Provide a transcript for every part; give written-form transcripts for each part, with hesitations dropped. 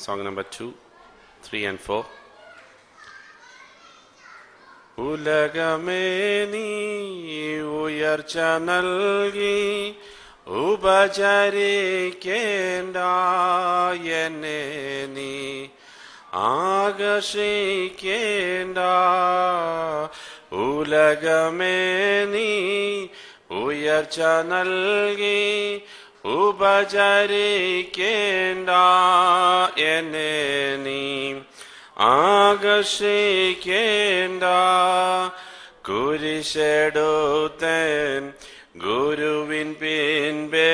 song number 2, 3 and 4. ഉലകമേ നീ ഉയർച്ച നൽകി ഉപചരിക്കേണ്ട എന്നെ നീ ആകർഷിക്കേണ്ട. ഉലകമേ നീ ഉയർച്ച നൽകി ഉപചരിക്കേണ്ട എന്നെ നീ ആകർഷിക്കേണ്ട. കുരിശെടുത്തൻ ഗുരുവിൻ പിൻപേ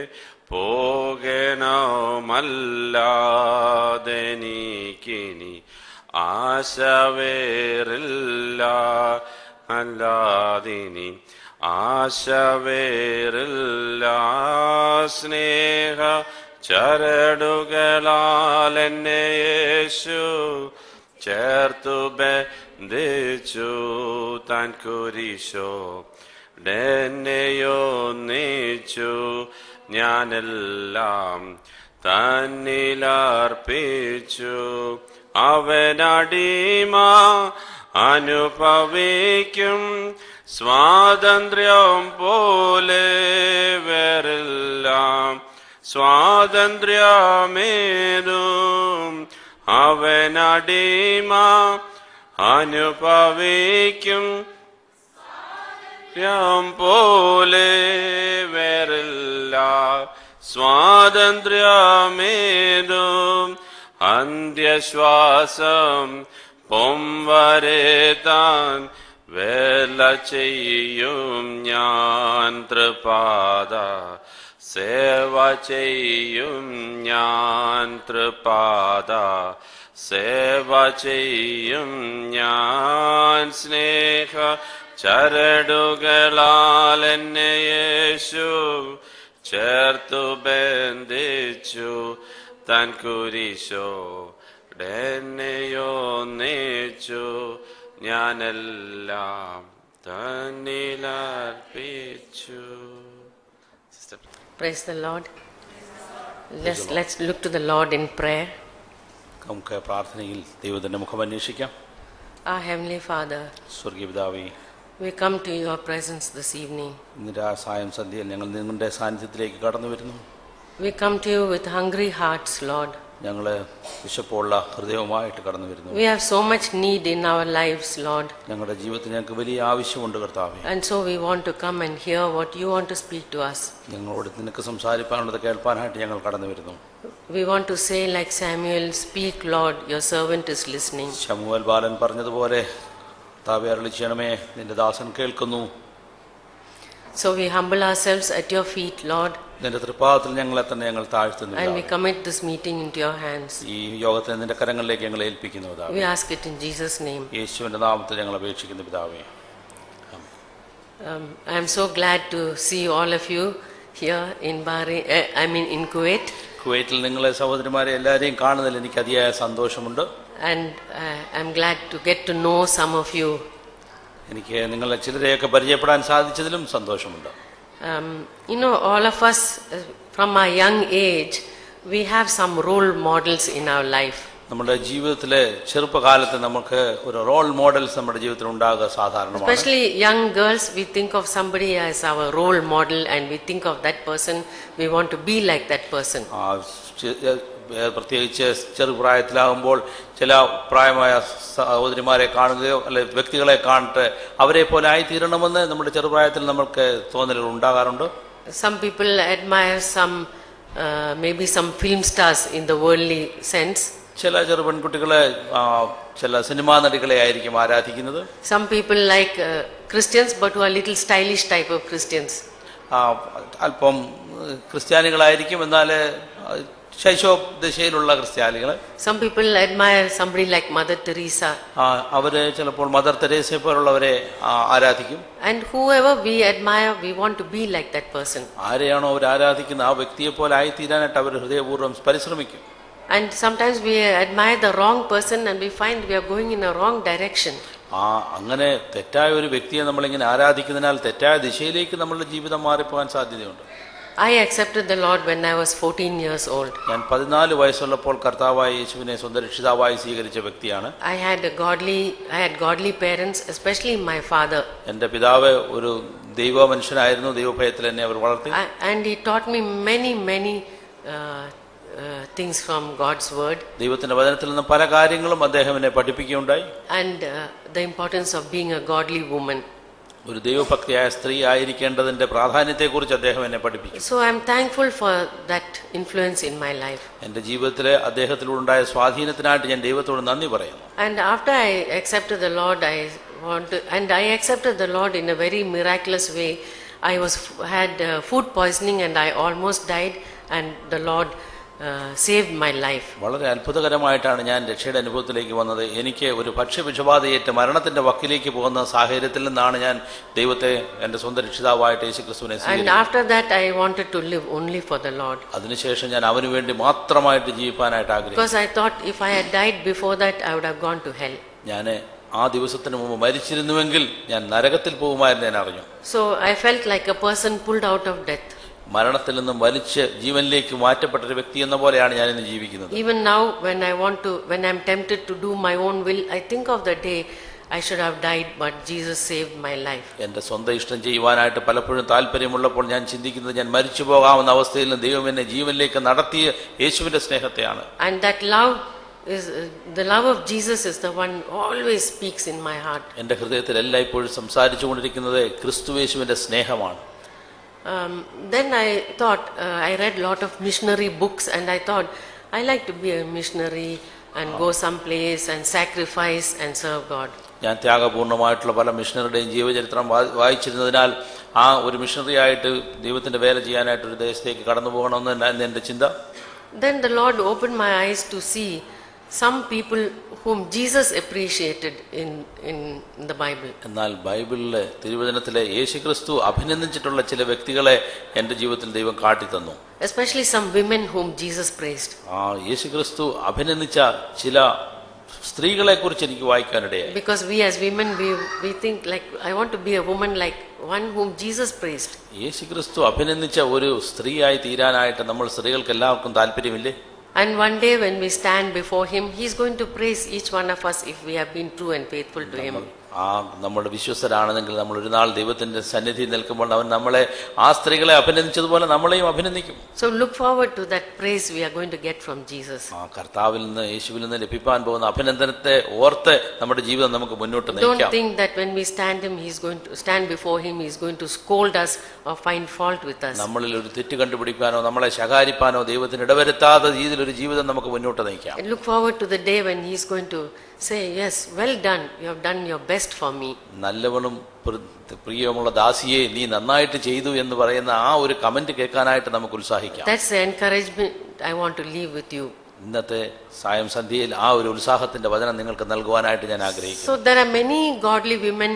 പോകണമല്ലാതെനിക്കിനി ആശ വേറില്ല, അല്ലാതിനി ആശ വേറില്ല. സ്നേഹ ചരടുകളാൽ എന്നെ യേശു ചേർത്തു ബന്ധിച്ചു. താൻ കുരിശോ എന്നെയൊന്നിച്ചു. ഞാനെല്ലാം തന്നിലർപ്പിച്ചു. അവനടിമ അനുഭവിക്കും സ്വാതന്ത്ര്യം പോലെ വേറെല്ലാം സ്വാതന്ത്ര്യമേതും. അവനടിമ അനുഭവിക്കും പോലെ വേറില്ല സ്വാതന്ത്ര്യമേതും. അന്ത്യശ്വാസം പൊംവരെ താൻ വേല ചെയ്യും ഞാൻ. തൃപാദ സേവ ചെയ്യും ഞാൻ. തൃപാദ സേവ ചെയ്യും ഞാൻ. സ്നേഹ ചരടുകളാൽ എന്നെ യേശു ചേർത്തു ബന്ധിച്ചു. താൻ കുരിശോ എന്നെയൊന്നിച്ചു. ഞാനെല്ലാം തന്നിലർപ്പിച്ചു. Praise the Lord. Let's look to the Lord in prayer. നമുക്ക് പ്രാർത്ഥനയിൽ ദൈവത്തിന്റെ മുഖം അന്വേഷിക്കാം. Our Heavenly Father, സ്വർഗീയ പിതാവേ, we come to your presence this evening. ഇന്ന് സായം സന്ധ്യയിൽ ഞങ്ങൾ നിങ്ങളുടെ സാന്നിധ്യത്തിലേക്ക് കടന്നു വരുന്നു. We come to you with hungry hearts, Lord. ഞങ്ങൾ വിശപ്പുള്ള ഹൃദയവുമായിട്ട് കടന്നു വരുന്നു. We have so much need in our lives, Lord. ഞങ്ങളുടെ ജീവിതത്തിൽ ഞങ്ങൾക്ക് വലിയ ആവശ്യമുണ്ട് കർത്താവേ. And so we want to come and hear what you want to speak to us. ഞങ്ങളോട് നിനക്ക് സംസാരിക്കാനുള്ളത് കേൾപ്പാനായിട്ട് ഞങ്ങൾ കടന്നു വരുന്നു. We want to say like Samuel, speak Lord, your servant is listening. ശമൂവേൽ ബാലൻ പറഞ്ഞതുപോലെ കർത്താവേ അരുളി ചെയ്യണമേ, നിന്റെ ദാസൻ കേൾക്കുന്നു. So we humble ourselves at your feet, Lord. നിന്റെ തൃപ്പാദത്തിൽ ഞങ്ങളെ തന്നെ ഞങ്ങൾ താഴ്ത്തുന്നു. And we commit this meeting into your hands. ഈ യോഗത്തെ നിന്റെ കരങ്ങളിലേക്ക് ഞങ്ങൾ ഏൽപ്പിക്കുന്നു പിതാവേ. We ask it in Jesus' name. യേശുവിന്റെ നാമത്തിൽ ഞങ്ങൾ അപേക്ഷിക്കുന്നു പിതാവേ. I am so glad to see all of you here in Bahrain, in Kuwait. കുവൈറ്റിൽ നിങ്ങളെ സഹോദരിമാരെ എല്ലാവരെയും കാണുന്നതിൽ എനിക്ക് അതിയായ സന്തോഷമുണ്ട്. And I am glad to get to know some of you. എനിക്ക് നിങ്ങളെ ചിലരെയൊക്കെ പരിചയപ്പെടാൻ സാധിച്ചതിലും സന്തോഷമുണ്ട്. All of us from our young age, we have some role models in our life. നമ്മുടെ ജീവിതത്തിലെ ചെറുപ്പകാലത്ത് നമുക്ക് ഒരു റോൾ മോഡൽസ് നമ്മുടെ ജീവിതത്തിൽ ഉണ്ടാകുക സാധാരണമാണ്. Especially young girls, we think of somebody as our role model and we think of that person, we want to be like that person. പ്രത്യേകിച്ച് ചെറുപ്രായത്തിലാകുമ്പോൾ ചില പ്രായമായ സഹോദരിമാരെ കാണുകയോ അല്ലെ വ്യക്തികളെ കാണട്ടെ അവരെ പോലെ ആയിത്തീരണമെന്ന് നമ്മുടെ ചെറുപ്രായത്തിൽ നമുക്ക് തോന്നലുകൾ ഉണ്ടാകാറുണ്ട്. Some people admire maybe some film stars in the worldly sense. ചില ചെറു പെൺകുട്ടികളെ ചില സിനിമാ നടികളെ ആയിരിക്കും ആരാധിക്കുന്നത്. Some people like Christians but who are little stylish type of Christians. അല്പം ക്രിസ്ത്യാനികളായിരിക്കും, എന്നാൽ ശൈശവ ദശയിലുള്ള ക്രിസ്ത്യാനികൾ. Some people admire somebody like Mother Teresa. അവര് ചിലപ്പോൾ മദർ തെരേസയെ പോലുള്ളവരെ ആരാധിക്കും. And whoever we admire, we want to be like that person. ആരെയാണോ അവർ ആരാധിക്കുന്ന ആ വ്യക്തിയെ പോലെ ആയിത്തീരാനായിട്ട് അവർ ഹൃദയപൂർവ്വം പരിശ്രമിക്കും. And sometimes we admire the wrong person and we find we are going in a wrong direction. അങ്ങനെ തെറ്റായ ഒരു വ്യക്തിയെ നമ്മളിങ്ങനെ ആരാധിക്കുന്നതിനാൽ തെറ്റായ ദിശയിലേക്ക് നമ്മളുടെ ജീവിതം മാറിപ്പോകാൻ സാധ്യതയുണ്ട്. I accepted the Lord when I was 14 years old. ഞാൻ 14 വയസ്സുള്ളപ്പോൾ കർത്താവായ യേശുവിനെ സ്വന്തം രക്ഷിതാവായി സ്വീകരിച്ച വ്യക്തിയാണ്. I had godly parents, especially my father. എൻ്റെ പിതാവ് ഒരു ദൈവ മനുഷ്യനായിരുന്നു. ദൈവഭയത്തിൽ എന്നെ അവർ വളർത്തി. And he taught me many things from God's word. ദൈവത്തിന്റെ വചനത്തിൽ നിന്ന് പല കാര്യങ്ങളും അദ്ദേഹം എന്നെ പഠിപ്പിക്കുകയുണ്ടായി. And the importance of being a godly woman. ഒരു ദൈവഭക്തിയായ സ്ത്രീ ആയിരിക്കേണ്ടതിന്റെ പ്രാധാന്യത്തെക്കുറിച്ച് അദ്ദേഹം എന്നെ പഠിപ്പിച്ചു. So I am thankful for that influence in my life. എൻ്റെ ജീവിതത്തിലെ അദ്ദേഹത്തിലുണ്ടായ സ്വാധീനത്തിനായിട്ട് ഞാൻ ദൈവത്തോട് നന്ദി പറയുന്നു. And after I accepted the Lord, I accepted the Lord in a very miraculous way. I had food poisoning and I almost died, and the Lord saved my life. വളരെ അത്ഭുതകരമായിട്ടാണ് ഞാൻ രക്ഷയുടെ അനുഭവത്തിലേക്ക് വന്നത്. എനിക്ക് ഒരു ഭക്ഷ്യവിഷബാധയേറ്റ് മരണത്തിന്റെ വക്കിലേക്ക് പോകുന്ന സാഹചര്യത്തിൽ നിന്നാണ് ഞാൻ ദൈവത്തെ എൻ്റെ സ്വന്തം രക്ഷിതാവായിട്ട് യേശുക്രിസ്തുവിനെ സ്വീകരിച്ചത്. And after that I wanted to live only for the Lord. അതിനുശേഷം ഞാൻ അവനു വേണ്ടി മാത്രമായിട്ട് ജീവിക്കാനായിട്ട് ആഗ്രഹിച്ചു. Because I thought if I had died before that I would have gone to hell. ഞാൻ ആ ദിവസത്തിന് മുമ്പ് മരിച്ചിരുന്നുവെങ്കിൽ ഞാൻ നരകത്തിൽ പോകുമായിരുന്നു ഞാൻ അറിഞ്ഞു. So I felt like a person pulled out of death. മരണത്തിൽ നിന്നും വലിച്ച് ജീവനിലേക്ക് മാറ്റപ്പെട്ട ഒരു വ്യക്തി എന്ന പോലെയാണ് ഞാൻ ഇന്ന് ജീവിക്കുന്നത്. Even now when I am tempted to do my own will, I think of the day I should have died, but Jesus saved my life. എൻ്റെ സ്വന്തം ഇഷ്ടം ചെയ്യുവാനായിട്ട് പലപ്പോഴും താല്പര്യമുള്ളപ്പോൾ ഞാൻ ചിന്തിക്കുന്നത് ഞാൻ മരിച്ചു പോകാവുന്ന അവസ്ഥയിൽ നിന്ന് ദൈവം എന്നെ ജീവനിലേക്ക് നടത്തിയ യേശുവിന്റെ സ്നേഹത്തെയാണ്. And that love is the love of Jesus is the one always speaks in my heart. എൻ്റെ ഹൃദയത്തിൽ എല്ലായ്പ്പോഴും സംസാരിച്ചുകൊണ്ടിരിക്കുന്നത് ക്രിസ്തുയേശുവിന്റെ സ്നേഹമാണ്. Then I thought, I read lot of missionary books and I thought I like to be a missionary and go someplace and sacrifice and serve God. ഞാൻ ത്യാഗപൂർണമായിട്ടുള്ള പല മിഷണറിയുടെയും ജീവചരിത്രം വായിച്ചിരുന്നതിനാൽ ആ ഒരു missionary ആയിട്ട് ദൈവത്തിന്റെ വേല ചെയ്യാനായിട്ട് ഒരു ദേശത്തേക്ക് കടന്നു പോകണമെന്ന് എൻ്റെ ചിന്ത. Then the Lord opened my eyes to see some people whom Jesus appreciated in the Bible. എന്നാൽ ബൈബിളിലെ തിരുവചനത്തിലെ യേശുക്രിസ്തു അഭിനന്ദിച്ചിട്ടുള്ള ചില വ്യക്തികളെ എൻ്റെ ജീവിതത്തിൽ ദൈവം കാട്ടിത്തന്നു. Especially some women whom Jesus praised. ആ യേശുക്രിസ്തു അഭിനന്ദിച്ച ചില സ്ത്രീകളെ കുറിച്ച് എനിക്ക് വായിക്കാനിടയായി. Because we as women we think like I want to be a woman like one whom Jesus praised. യേശുക്രിസ്തു അഭിനന്ദിച്ച ഒരു സ്ത്രീയായി തീരാനായിട്ട് നമ്മൾ സ്ത്രീകൾക്ക് എല്ലാവർക്കും താല്പര്യമില്ലേ? And one day when we stand before him, he is going to praise each one of us if we have been true and faithful to him. ആ നമ്മുടെ വിശ്വസ്തരാണെങ്കിൽ നമ്മൾ ഒരു നാൾ ദൈവത്തിന്റെ സന്നിധിയിൽ നിൽക്കുമ്പോൾ അവൻ നമ്മളെ ആ സ്ത്രീകളെ അഭിനന്ദിച്ചതുപോലെ നമ്മളെയും അഭിനന്ദിക്കും. So look forward to that praise we are going to get from Jesus. ആ കർത്താവിൽ നിന്ന് യേശുവിൽ നിന്ന് ലഭിക്കാൻ പോകുന്ന അഭിനന്ദനത്തെ ഓർത്ത് നമ്മുടെ ജീവിതം നമുക്ക് മുന്നോട്ട് നയിക്കാം. Don't think that when we stand before him he is going to scold us or find fault with us. നമ്മളിൽ ഒരു തെറ്റ് കണ്ടുപിടിക്കാനോ നമ്മളെ ശകാരിപ്പാനോ ദൈവത്തിന് ഇടവരുത്താത്ത രീതിയിൽ ഒരു ജീവിതം നമുക്ക് മുന്നോട്ട് നയിക്കാം. And look forward to the day when he is going to say, yes, well done, you have done your best for me. നല്ലവനും പ്രിയമുള്ള ദാസിയെ നീ നന്നായിട്ട് ചെയ്തു എന്ന് പറയുന്ന ആ ഒരു കമന്റ് കേൾക്കാനായിട്ട് നമുക്ക് ഉത്സാഹിക്കാം. That's the encouragement I want to leave with you. ഇന്നത്തെ സായം സന്ധ്യയിൽ ആ ഒരു ഉത്സാഹത്തിന്റെ വചനം നിങ്ങൾക്ക് നൽകുവാനായിട്ട് ഞാൻ ആഗ്രഹിക്കുന്നു. So there are many godly women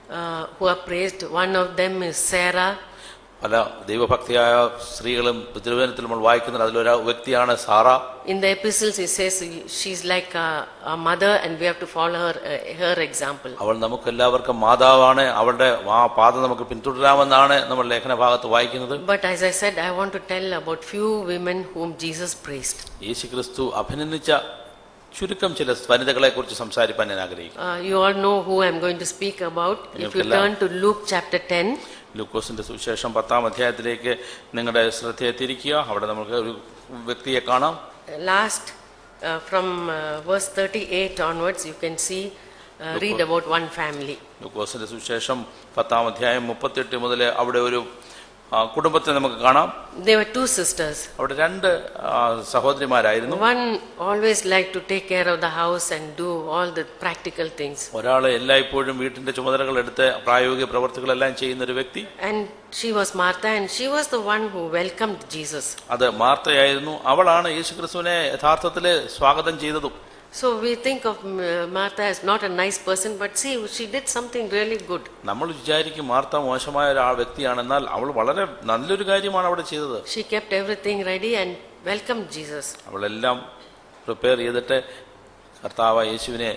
who are praised. One of them is Sarah. പല ദൈവഭക്തിയായ സ്ത്രീകളും തിരുവചനത്തിൽ നമ്മൾ വായിക്കുന്നത് അതിലൊരു വ്യക്തിയാണ് Sarah. In the epistles it says she's like a mother and we have to follow her example. അവൾ നമുക്ക് എല്ലാവർക്കും മാതാവാണ്. അവളുടെ ആ പാത നമുക്ക് പിന്തുടരാമെന്നാണ് നമ്മൾ ലേഖന ഭാഗത്ത് വായിക്കുന്നത്. But as I said, I want to tell about few women whom Jesus praised. യേശുക്രിസ്തു അഭിനന്ദിച്ച ചുരുക്കം ചില വനിതകളെ കുറിച്ച് സംസാരിക്കാൻ ഞാൻ ആഗ്രഹിക്കുന്നു. You all know who I am going to speak about. If you turn to Luke chapter 10. ലൂക്കോസിന്റെ സുവിശേഷം 10-ാം അധ്യായത്തിലേക്ക് നിങ്ങളുടെ ശ്രദ്ധയെ തിരിക്കുക. അവിടെ നമുക്ക് ഒരു വ്യക്തിയെ കാണാം. Last from verse 38 onwards you can see read about one family. ലൂക്കോസിന്റെ സുവിശേഷം 10-ാം അധ്യായം 38 മുതൽ അവിടെ ഒരു കുടുംബത്തെ നമുക്ക് കാണാം. There were two sisters. അവിടെ രണ്ട് സഹോദരിമാരായിരുന്നു. One always liked to take care of the house and do all the practical things. ഒരാൾ എല്ലായ്പ്പോഴും വീട്ടിന്റെ ചുമതലകൾ എടുത്ത് പ്രായോഗിക പ്രവർത്തികളെല്ലാം ചെയ്യുന്ന ഒരു വ്യക്തി. And she was Martha and she was the one who welcomed Jesus. അത് മാർത്തയായിരുന്നു. അവളാണ് യേശുക്രിസ്തുവിനെ യഥാർത്ഥത്തിൽ സ്വാഗതം ചെയ്തതും. So we think of Martha as not a nice person, but see, she did something really good. നമ്മൾ വിചാരിക്കും മാർത്ത മോശമായ ഒരു വ്യക്തിയാണ്, എന്നാൽ അവൾ വളരെ നല്ലൊരു കാര്യമാണ് അവിടെ ചെയ്തത്. She kept everything ready and welcomed Jesus. അവളെല്ലാം പ്രിപ്പയർ ചെയ്തിട്ട് കർത്താവ് യേശുവിനെ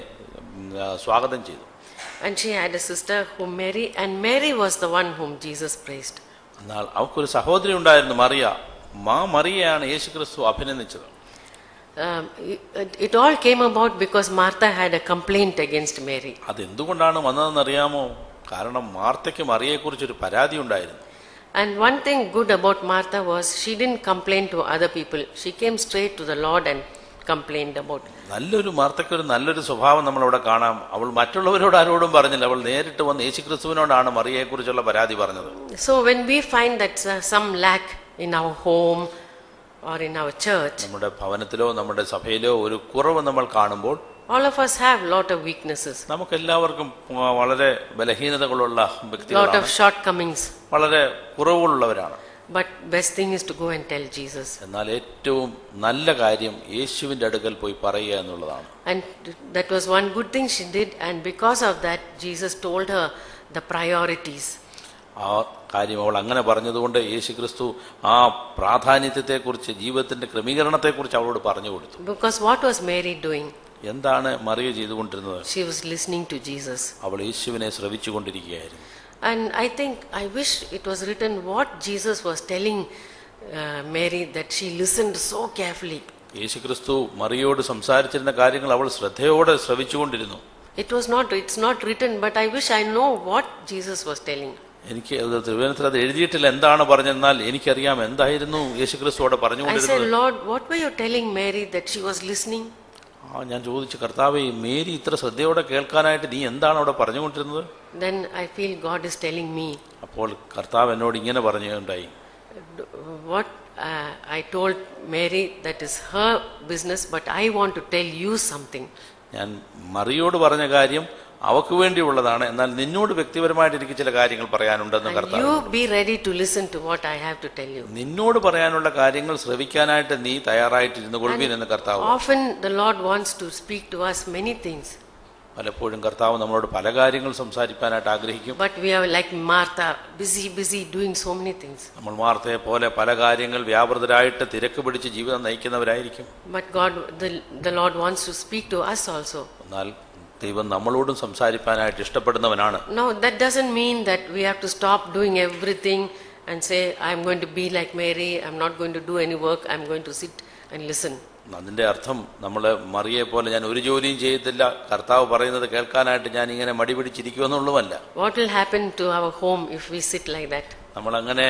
സ്വാഗതം ചെയ്തു. And she had a sister whom Mary, and Mary was the one whom Jesus praised. എന്നാൽ അവൾക്കൊരു സഹോദരി ഉണ്ടായിരുന്നു, മറിയ. മറിയയാണ് യേശുക്രിസ്തു അഭിനന്ദിച്ചത്. It all came about because Martha had a complaint against Mary. അതെന്തുകൊണ്ടാണ് വന്നതെന്നറിയാമോ? കാരണം മാർത്തയ്ക്ക് മറിയയെക്കുറിച്ചൊരു പരാതി ഉണ്ടായിരുന്നു. And one thing good about Martha was she didn't complain to other people. She came straight to the Lord and complained about it. നല്ലൊരു മാർത്തയ്ക്കൊരു നല്ലൊരു സ്വഭാവം നമ്മളവിടെ കാണാം. അവൾ മറ്റുള്ളവരോട് ആരോടും പറഞ്ഞില്ല. അവൾ നേരിട്ട് വന്ന് യേശുക്രിസ്തുവിനോടാണ് മറിയയെക്കുറിച്ചുള്ള പരാതി പറഞ്ഞത്. So when we find that some lack in our home or in our church, നമ്മുടെ ഭവനത്തിലോ നമ്മുടെ സഭയിലോ ഒരു കുറവ് നമ്മൾ കാണുമ്പോൾ, all of us have lot of weaknesses, നമുക്ക് എല്ലാവർക്കും വളരെ ബലഹീനതകളുള്ള lot വ്യക്തികളാണ്, of shortcomings. വളരെ കുറവുകളുള്ളവരാണ്. But best thing is to go and tell Jesus. എന്നാൽ ഏറ്റവും നല്ല കാര്യം യേശുവിന്റെ അടുക്കൽ പോയി പറയുക എന്നുള്ളതാണ്. And that was one good thing she did, and because of that Jesus told her the priorities. ആ കാര്യം അവൾ അങ്ങനെ പറഞ്ഞതുകൊണ്ട് യേശുക്രിസ്തു ആ പ്രാധാന്യത്തെക്കുറിച്ച്, ജീവിതത്തിന്റെ ക്രമീകരണത്തെക്കുറിച്ച് അവളോട് പറഞ്ഞു കൊടുത്തു. Because what was Mary doing? എന്താണ് മറിയ ചെയ്തുകൊണ്ടിരുന്നത്? She was listening to Jesus. അവൾ യേശുവിനെ ശ്രവിച്ചുകൊണ്ടിരിക്കുകയായിരുന്നു. And I wish it was written what Jesus was telling Mary, that she listened so carefully. യേശുക്രിസ്തു മറിയോട് സംസാരിച്ചിരുന്ന കാര്യങ്ങൾ അവൾ ശ്രദ്ധയോടെ ശ്രവിച്ചുകൊണ്ടിരുന്നു. It's not written, but I wish I know what Jesus was telling. എനിക്ക് തിരുവനന്തപുരത്തിൽ അത് എഴുതിയിട്ടില്ല എന്താണ് പറഞ്ഞെന്നാൽ എനിക്കറിയാം എന്തായിരുന്നു യേശുക്രിസ്തു അവിടെ I said, പറഞ്ഞുകൊണ്ടിരുന്നത്. Lord, what were you telling Mary that she was listening? ഞാൻ ചോദിച്ചു, കർത്താവേ, മേരി ഇത്ര ശ്രദ്ധയോടെ കേൾക്കാനായിട്ട് നീ എന്താണ് അവിടെ പറഞ്ഞുകൊണ്ടിരുന്നത്? Then I feel God is telling me. അപ്പോൾ കർത്താവ് എന്നോട് ഇങ്ങനെ പറഞ്ഞുണ്ടായി, What I told Mary, that is her business, but I want to tell you something. ഞാൻ മറിയോട് പറഞ്ഞ കാര്യം അവക്ക് വേണ്ടിയുള്ളതാണ്, എന്നാൽ നിന്നോട് വ്യക്തിപരമായിട്ട് എനിക്ക് ചില കാര്യങ്ങൾ പറയാനുണ്ടെന്ന് And കർത്താവ്. you be ready to listen to what I have to tell you. നിന്നോട് പറയാനുള്ള കാര്യങ്ങൾ ശ്രവിക്കാനായിട്ട് നീ തയ്യാറായിട്ടിരുന്നു കൊള്ളുവീൻ എന്ന് കർത്താവ്. Often the Lord wants to speak to us many things. പലപ്പോഴും കർത്താവ് നമ്മളോട് പല കാര്യങ്ങൾ സംസാരിക്കാനായിട്ട് ആഗ്രഹിക്കും. But we are like Martha, busy doing so many things. നമ്മൾ മാർത്തയെ പോലെ പല കാര്യങ്ങൾ വ്യാപൃതരായിട്ട് തിരക്ക് പിടിച്ച് ജീവിതം നയിക്കുന്നവരായിരിക്കും. But the Lord wants to speak to us also. എന്നാൽ ദൈവം നമ്മളോടും സംസാരിക്കാനായിട്ട് ഇഷ്ടപ്പെടുന്നവനാണ്. No, that doesn't mean that we have to stop doing everything and say, I'm going to be like Mary, I'm not going to do any work, I'm going to sit and listen. അതിന്റെ അർത്ഥം നമ്മൾ മറിയെ പോലെ ഞാൻ ഒരു ജോലിയും ചെയ്യത്തില്ല, കർത്താവ് പറയുന്നത് കേൾക്കാനായിട്ട് ഞാൻ ഇങ്ങനെ മടി പിടിച്ചിരിക്കുമെന്നുള്ളതല്ല. What will happen to our home if we sit like that? നമ്മൾ അങ്ങനെ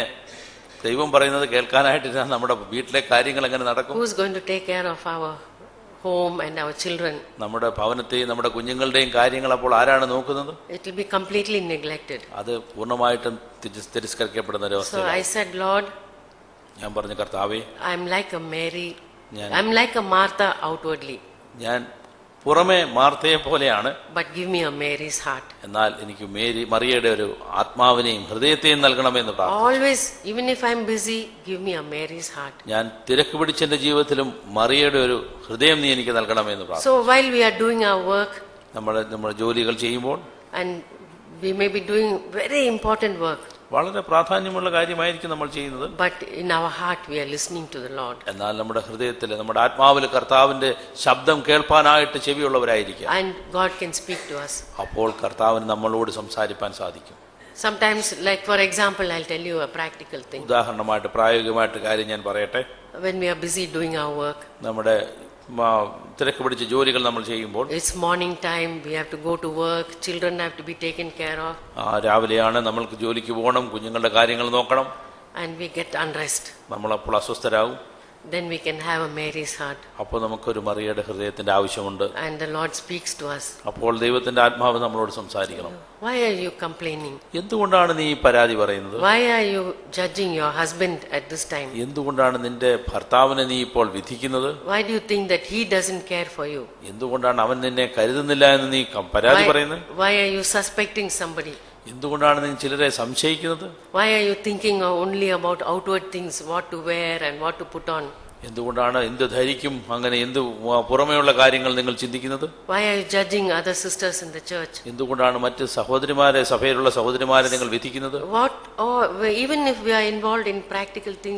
ദൈവം പറയുന്നത് കേൾക്കാനായിട്ട് നമ്മുടെ വീട്ടിലെ കാര്യങ്ങൾ എങ്ങനെ നടക്കും? Who is going to take care of our home and our children? നമ്മുടെ ഭവനത്തെയും നമ്മുടെ കുഞ്ഞുങ്ങളുടെയും കാര്യങ്ങൾ അപ്പോൾ ആരാണ് നോക്കുന്നത്? It will be completely neglected. അത് പൂർണ്ണമായിട്ടും തിരസ്കരിക്കപ്പെടുന്ന ഒരു അവസ്ഥ. So I said, Lord, ഞാൻ പറഞ്ഞു, കർത്താവേ, I'm like a Mary, I'm like a Martha outwardly. ഞാൻ പുറമെ മാർത്തയെ പോലെയാണ്, but give me a Mary's heart. എന്നാൽ എനിക്ക് മറിയയുടെ ഒരു ആത്മാവിനെയും ഹൃദയത്തെയും നൽകണമെന്ന് പ്രാർത്ഥിച്ചു. Always, even if I'm busy, give me a Mary's heart. ഞാൻ തിരക്ക് പിടിച്ച എന്റെ ജീവിതത്തിലും മറിയയുടെ ഒരു ഹൃദയം നീ എനിക്ക് നൽകണമെന്ന് പ്രാർത്ഥിച്ചു. So while we are doing our work, നമ്മൾ ജോലികൾ ചെയ്യുമ്പോൾ, and we may be doing very important work, വളരെ പ്രാധാന്യമുള്ള കാര്യമായിരിക്കും നമ്മൾ ചെയ്യുന്നത്, but in our heart we are listening to the Lord. എന്നാൽ നമ്മുടെ ഹൃദയത്തിൽ, നമ്മുടെ ആത്മാവിൽ കർത്താവിന്റെ ശബ്ദം കേൾപ്പാനായിട്ട് ചെവിയുള്ളവരായിരിക്കും. And God can speak to us. അപ്പോൾ കർത്താവിന് നമ്മളോട് സംസാരിക്കാൻ സാധിക്കും. Sometimes, like for example, I'll tell you a practical thing. ഉദാഹരണമായിട്ട് പ്രായോഗികമായിട്ട് കാര്യം ഞാൻ പറയട്ടെ. When we are busy doing our work, നമ്മുടെ തിരക്ക് പിടിച്ച ജോലികൾ നമ്മൾ ചെയ്യുമ്പോൾ, it's morning time, we have to go to work, children have to be taken care of, രാവിലെയാണ് നമ്മൾക്ക് ജോലിക്ക് പോകണം, കുഞ്ഞുങ്ങളുടെ കാര്യങ്ങൾ നോക്കണം, and we get unrest. നമ്മളപ്പോൾ അസ്വസ്ഥരാകും. Then we can have a Mary's heart. അപ്പോൾ നമുക്കൊരു മറിയയുടെ ഹൃദയത്തിന്റെ ആവശ്യമുണ്ട്. And the Lord speaks to us. അപ്പോൾ ദൈവത്തിന്റെ ആത്മാവ് നമ്മളോട് സംസാരിക്കണം. Why are you complaining? എന്തുകൊണ്ടാണ് നീ പരാതി പറയുന്നത്? Why are you judging your husband at this time? എന്തുകൊണ്ടാണ് നിന്റെ ഭർത്താവിനെ നീ ഇപ്പോൾ വിധിക്കുന്നത്? Why do you think that he doesn't care for you? എന്തുകൊണ്ടാണ് അവൻ നിന്നെ കരുതുന്നില്ല എന്ന് നീ പരാതി പറയുന്നത്? Why are you suspecting somebody? എന്തുകൊണ്ടാണ് നീ ചിലരെ സംശയിക്കുന്നത്? Why are you thinking only about outward things, what to wear and what to put on? എന്തുകൊണ്ടാണ് എന്ത് ധരിക്കും, അങ്ങനെ എന്ത് പുറമേയുള്ള കാര്യങ്ങൾ നിങ്ങൾ ചിന്തിക്കുന്നത്? Why are you judging other sisters in the church? എന്തുകൊണ്ടാണ് മറ്റ് സഹോദരിമാരെ, സഭയിലുള്ള സഹോദരിമാരെ നിങ്ങൾ വിധിക്കുന്നത്? Even if we are involved in practical things,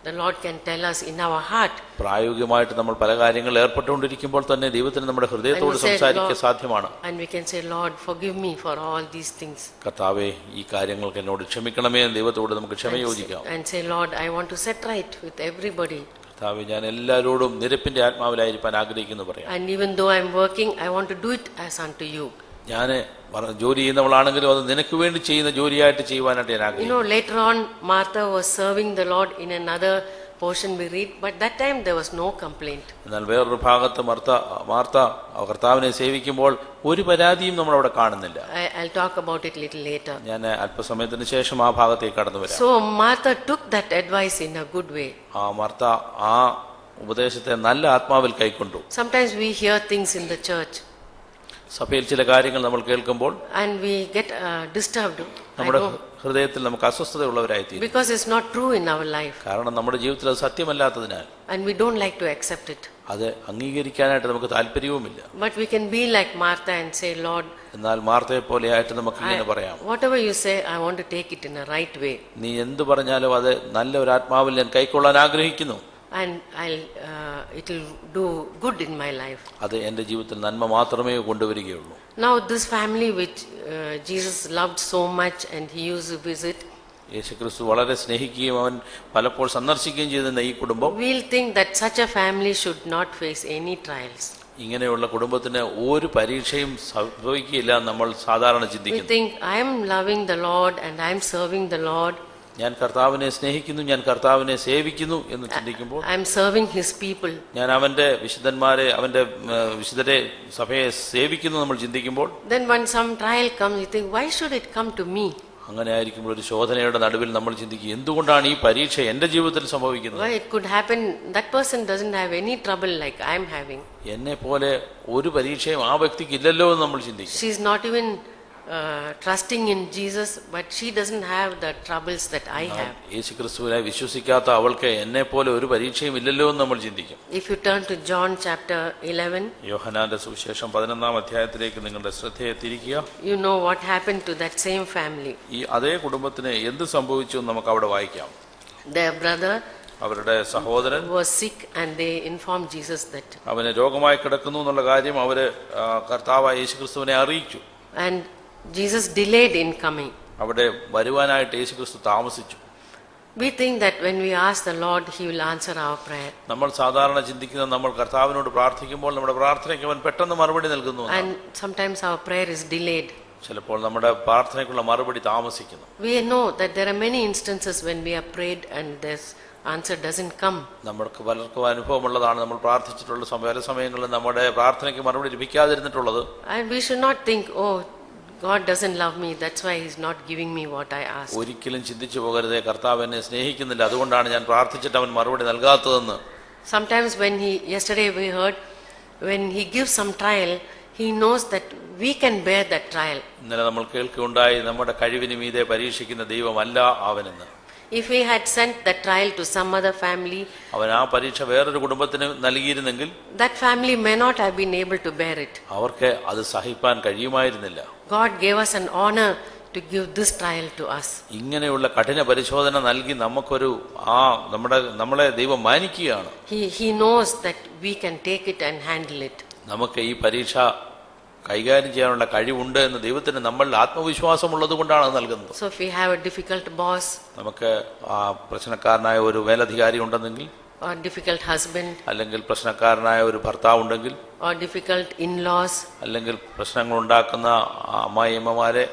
the Lord can tell us in our heart. പ്രായോഗികമായിട്ട് നമ്മൾ പല കാര്യങ്ങളിൽ ഏർപ്പെട്ടുകൊണ്ടിരിക്കുമ്പോൾ തന്നെ ദൈവത്തിന് നമ്മുടെ ഹൃദയത്തോട് And we say, സംസാരിക്കാൻ Lord, സാധ്യമാണ്. And we can say, Lord, forgive me for all these things. കർത്താവേ, ഈ കാര്യങ്ങൾക്ക് എന്നോട് ക്ഷമിക്കണമേ എന്ന് ദൈവത്തോട് നമുക്ക് ക്ഷമ ചോദിക്കാം. And say, Lord, I want to set right with everybody. കർത്താവേ, ഞാൻ എല്ലാവരോടും നിരപ്പിന്റെ ആത്മാവിലായിരിക്കാൻ ആഗ്രഹിക്കുന്നു പറയാം. And even though I'm working, I want to do it as unto you. ഞാൻ ജോലി ചെയ്യുന്നവളാണെങ്കിലും അത് നിനക്ക് വേണ്ടി ചെയ്യുന്ന ജോലിയായിട്ട് ചെയ്യുവാനായിട്ട് ഞാൻ ആഗ്രഹിക്കുന്നു. Later on, Martha was serving the Lord in another portion we read, but that time there was no complaint. എന്നാൽ വേറൊരു ഭാഗത്ത് മാർത്ത കർത്താവിനെ സേവിക്കുമ്പോൾ ഒരു പരാതിയും നമ്മൾ അവിടെ കാണുന്നില്ല. I'll talk about it little later. ഞാൻ അല്പസമയത്തിന് ശേഷം ആ ഭാഗത്തേക്ക് കടന്നു വരാം. So Martha took that advice in a good way. Martha ആ ഉപദേശത്തെ നല്ല ആത്മാവിൽ കൈക്കൊണ്ടു. Sometimes we hear things in the church. സഭയിൽ ചില കാര്യങ്ങൾ നമ്മൾ കേൾക്കുമ്പോൾ and we get disturbed. നമ്മുടെ ഹൃദയത്തിൽ നമുക്ക് അസ്വസ്ഥതയുള്ളവരായിത്തീരും. Because it's not true in our life. കാരണം നമ്മുടെ ജീവിതത്തിൽ അത് സത്യമല്ലാത്തതിനാൽ. And we don't like to accept it. അത് അംഗീകരിക്കാനായിട്ട് നമുക്ക് താല്പര്യവുമില്ല. But we can be like Martha and say, Lord, എന്നാൽ മാർത്തയെ പോലെയായിട്ട് നമുക്ക് ഇങ്ങനെ പറയാം. Whatever you say, I want to take it in a right way. നീ എന്ത് പറഞ്ഞാലും അത് നല്ല ഒരു ആത്മാവിൽ ഞാൻ കൈക്കൊള്ളാൻ ആഗ്രഹിക്കുന്നു. And it will do good in my life. അത് എൻ്റെ ജീവിതത്തിൽ നന്മ മാത്രമേ കൊണ്ടുവരികയുള്ളൂ. Now this family which Jesus loved so much and he used to visit, യേശുക്രിസ്തു വളരെ സ്നേഹിക്കുകയും അവൻ പലപ്പോൾ സന്ദർശിക്കുകയും ചെയ്തിരുന്ന ഈ കുടുംബം, we'll think that such a family should not face any trials. ഇങ്ങനെയുള്ള കുടുംബത്തിന് ഒരു പരീക്ഷയും സംഭവിക്കില്ല നമ്മൾ സാധാരണ ചിന്തിക്കുന്നു. We think I am loving the Lord and I am serving the Lord. ഞാൻ കർത്താവിനെ സ്നേഹിക്കുന്നു, ഞാൻ കർത്താവിനെ സേവിക്കുന്നു എന്ന് ചിന്തിക്കുമ്പോൾ, I am serving his people. ഞാൻ അവന്റെ വിശുദ്ധന്മാരെ, അവന്റെ വിശുദ്ധരെ, സഭയെ സേവിക്കുന്നു നമ്മൾ ചിന്തിക്കുമ്പോൾ, then when some trial comes you think, why should it come to me? അങ്ങനെ ആയിരിക്കുമ്പോൾ ഒരു ശോധനയുടെ നടുവിൽ നമ്മൾ ചിന്തിക്കും, എന്തുകൊണ്ടാണ് ഈ പരീക്ഷ എന്റെ ജീവിതത്തിൽ സംഭവിക്കുന്നത്? Why it could happen, that person doesn't have any trouble like I am having. എന്നെ പോലെ ഒരു പരീക്ഷയും ആ വ്യക്തിക്ക് ഇല്ലല്ലോ എന്ന് നമ്മൾ ചിന്തിക്കും. She is not even trusting in Jesus, but she doesn't have the troubles that I have. യേശുക്രിസ്തുവിനെ വിശ്വസിക്കാത്ത അവൾക്ക് എന്നെ പോലെ ഒരു പരീക്ഷയും ഇല്ലല്ലോ എന്ന് നമ്മൾ ചിന്തിക്കും. If you turn to John chapter 11, യോഹന്നാന്റെ സുവിശേഷം 11-ാം അധ്യായത്തിലേക്ക് നിങ്ങളുടെ ശ്രദ്ധയെ തിരിക്കുക. you know what happened to that same family. ഈ അതേ കുടുംബത്തിന് എന്ത് സംഭവിച്ചു എന്ന് നമുക്ക് അവിടെ വായിക്കാം. Their brother അവരുടെ സഹോദരൻ was sick and they informed Jesus that. അവന് രോഗമായി കിടക്കുന്നു എന്നുള്ള കാര്യം അവര് കർത്താവായ യേശുക്രിസ്തുവിനെ അറിയിച്ചു. And Jesus delayed in coming. അവിടെ വരുവാനായിട്ട് യേശുക്രിസ്തു താമസിച്ചു. We think that when we ask the Lord, he will answer our prayer. നമ്മൾ സാധാരണ ചിന്തിക്കുന്നത്, നമ്മൾ കർത്താവിനോട് പ്രാർത്ഥിക്കുമ്പോൾ നമ്മുടെ പ്രാർത്ഥനയ്ക്ക് അവൻ പെട്ടെന്ന് മറുപടി നൽകുന്നു. And sometimes our prayer is delayed. ചിലപ്പോൾ നമ്മുടെ പ്രാർത്ഥനയ്ക്കുള്ള മറുപടി താമസിക്കുന്നു. We know that there are many instances when we have prayed and this answer doesn't come. നമ്മൾക്ക് പലർക്കും അനുഭവമുള്ളതാണ്, നമ്മൾ പ്രാർത്ഥിച്ചിട്ടുള്ള പല സമയങ്ങളിൽ നമ്മുടെ പ്രാർത്ഥനയ്ക്ക് മറുപടി ലഭിക്കാതിരുന്നിട്ടുള്ളത്. And we should not think, oh, God doesn't love me, that's why he's not giving me what I asked. ഒരിക്കലും ചിന്തിച്ചു പോകരുതേ, കർത്താവ് എന്നെ സ്നേഹിക്കുന്നില്ല, അതുകൊണ്ടാണ് ഞാൻ പ്രാർത്ഥിച്ചിട്ട് അവൻ മറുപടി നൽകാത്തതെന്ന്. Sometimes yesterday we heard, when he gives some trial, he knows that we can bear that trial. ഇന്നലെ നമ്മൾ കേൾക്കുകയുണ്ടായി, നമ്മുടെ കഴിവിന് മീതെ പരീക്ഷിക്കുന്ന ദൈവമല്ല അവനെന്ന്. If he had sent that trial to some other family, അവൻ ആ പരീക്ഷ വേറൊരു കുടുംബത്തിന് നൽകിയിരുന്നെങ്കിൽ that family may not have been able to bear it. അവർക്ക് അത് സഹിപ്പാൻ കഴിയുമായിരുന്നില്ല. God gave us an honor to give this trial to us. ഇങ്ങനെയുള്ള കഠിന പരിശോധന നൽകി നമുക്കൊരു നമ്മളെ ദൈവം മാനിക്കുകയാണ്. He knows that we can take it and handle it. നമുക്ക് ഈ പരീക്ഷ കൈകാര്യം ചെയ്യാനുള്ള കഴിവുണ്ട് എന്ന് ദൈവത്തിന് നമ്മളിൽ ആത്മവിശ്വാസമുള്ളത് കൊണ്ടാണ് നൽകുന്നത്. So if we have a difficult boss, നമുക്ക് പ്രശ്നക്കാരനായ ഒരു മേലധികാരി ഉണ്ടെങ്കിൽ, or difficult husband, അല്ലെങ്കിൽ പ്രശ്നക്കാരനായ ഒരു ഭർത്താവ് ഉണ്ടെങ്കിൽ, or difficult in-laws, അല്ലെങ്കിൽ പ്രശ്നങ്ങൾ ഉണ്ടാക്കുന്ന അമ്മായിയമ്മമാരെ,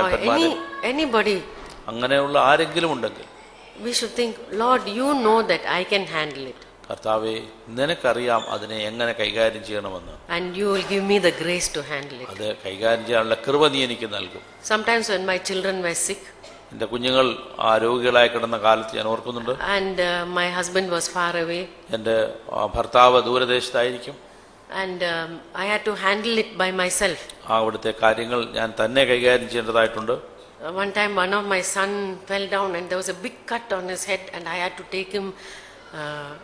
anybody, അങ്ങനെയുള്ള ആരെങ്കിലും ഉണ്ടെങ്കിൽ, we should think, Lord, you know that I can handle it. കർത്താവേ, നിനക്കറിയാം അതിനെ എങ്ങനെ കൈകാര്യം ചെയ്യണമെന്ന്. And you will give me the grace to handle it. അത് കൈകാര്യം ചെയ്യാനുള്ള കൃപ നീ എനിക്ക് നൽകും. Sometimes when my children were sick, എൻ്റെ കുഞ്ഞുങ്ങൾ രോഗികളായി കിടന്ന കാലത്ത് ഞാൻ ഓർക്കുന്നുണ്ട്. and my husband was far away, എൻ്റെ ഭർത്താവ് ദൂരദേശത്തായിരിക്കും. and I had to handle it by myself. അവിടുത്തെ കാര്യങ്ങൾ ഞാൻ തന്നെ കൈകാര്യം ചെയ്യേണ്ടതായിട്ടുണ്ട്. One time one of my son fell down and there was a big cut on his head and I had to take him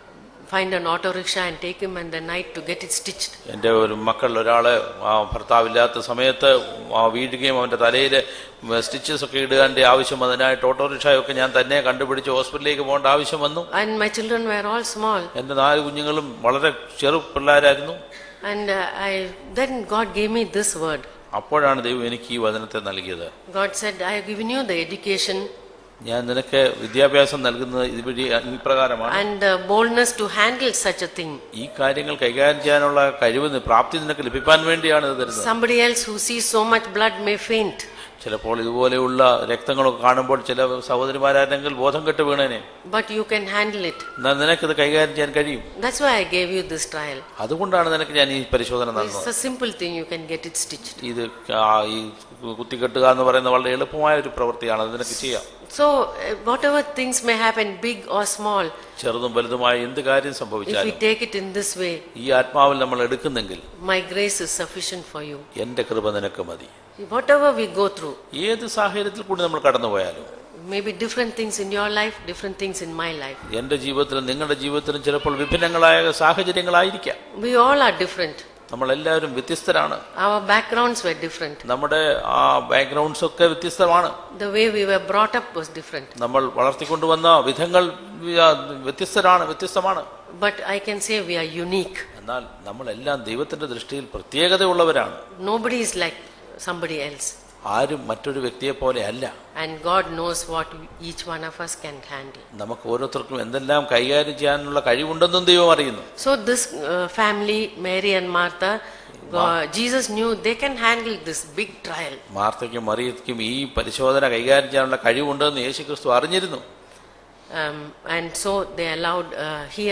find an auto rickshaw and take him in the night to get it stitched. എൻ്റെ ഒരു മക്കളിൽ ഒരാൾ ഭർത്താവില്ലാത്ത സമയത്ത് വീഴുകയും അവൻ്റെ തലയിൽ stitches ഒക്കെ ഇടുകേണ്ട ആവശ്യം അതിനായിട്ട് ഓട്ടോറിക്ഷയൊക്കെ ഞാൻ തന്നെ കണ്ടുപിടിച്ച് ഹോസ്പിറ്റലിലേക്ക് പോകേണ്ട ആവശ്യം വന്നു. And my children were all small. എൻ്റെ 4 കുഞ്ഞുങ്ങളും വളരെ ചെറു പിള്ളേരായിരുന്നു. And then God gave me this word. അപ്പോഴാണ് ദൈവം എനിക്ക് ഈ വചനത്തെ നൽകിയത്. God said, I have given you the education ഞാൻ നിനക്ക് വിദ്യാഭ്യാസം നൽകുന്നത് ഇതുവഴി ഇപ്രകാരമാണ്. and boldness to handle such a thing. ഈ കാര്യങ്ങൾ കൈകാര്യം ചെയ്യാനുള്ള കഴിവ് പ്രാപ്തി നിനക്ക് ലഭിക്കാൻ വേണ്ടിയാണ് ഇത് തരുന്നത്. Somebody else who sees so much blood may faint. ചിലപ്പോൾ ഇതുപോലെയുള്ള രക്തങ്ങളൊക്കെ കാണുമ്പോൾ ചില സഹോദരിമാരാണെങ്കിൽ ബോധം കെട്ട് വീണേനെ. But you can handle it. നിനക്കിത് കൈകാര്യം ചെയ്യാൻ കഴിയും. That's why I gave you this trial. അതുകൊണ്ടാണ് നിനക്ക് ഞാൻ ഈ പരിശോധന നൽകുന്നത്. It's a simple thing, you can get it stitched. ഇത് ഈ കുത്തിക്കെട്ടുക എന്ന് പറയുന്ന വളരെ എളുപ്പമായ ഒരു പ്രവൃത്തിയാണ്, അത് നിനക്ക് ചെയ്യാം. So whatever things may happen, big or small, ചെറുതും വലുതുമായ എന്ത് കാര്യം if സംഭവിച്ചാലും we take it in this way, ഈ ആത്മാവിൽ നമ്മൾ എടുക്കുന്നെങ്കിൽ my grace is sufficient for you. എന്റെ കൃപ നിനക്ക് മതി. Whatever we go through, ഏത് സാഹചര്യത്തിൽ കൂടി നമ്മൾ കടന്നുപോയാലും, maybe different things in your life, different things in my life. എന്റെ ജീവിതത്തിലും നിങ്ങളുടെ ജീവിതത്തിലും ചിലപ്പോൾ വിഭിന്നങ്ങളായ സാഹചര്യങ്ങളായിരിക്കാം. We all are different. നമ്മളെല്ലാവരും വ്യത്യസ്തരാണ്. Our backgrounds were different. നമ്മുടെ ആ ബാക്ക്ഗ്രൗണ്ട്സ് ഒക്കെ വ്യത്യസ്തമാണ്. The way we were brought up was different. നമ്മൾ വളർത്തിക്കൊണ്ടുവന്ന വിധങ്ങൾ വ്യത്യസ്തമാണ്. But I can say we are unique. എന്നാൽ നമ്മളെല്ലാം ദൈവത്തിന്റെ ദൃഷ്ടിയിൽ പ്രത്യേകതയുള്ളവരാണ്. Nobody is like somebody else. ആരും മറ്റൊരു വ്യക്തിയെ പോലെ അല്ല. And God knows what each one of us can handle. നമുക്ക് ഓരോരുത്തർക്കും എന്തെല്ലാം കൈകാര്യം ചെയ്യാനുള്ള കഴിവുണ്ടെന്നും ദൈവം അറിയുന്നു. So this family, Mary and Martha, Jesus knew they can handle this big trial. മാർത്തയ്ക്കും മറിയയ്ക്കും ഈ പരിശോധന കൈകാര്യം ചെയ്യാനുള്ള കഴിവുണ്ടെന്ന് യേശുക്രിസ്തു അറിഞ്ഞിരുന്നു. And so he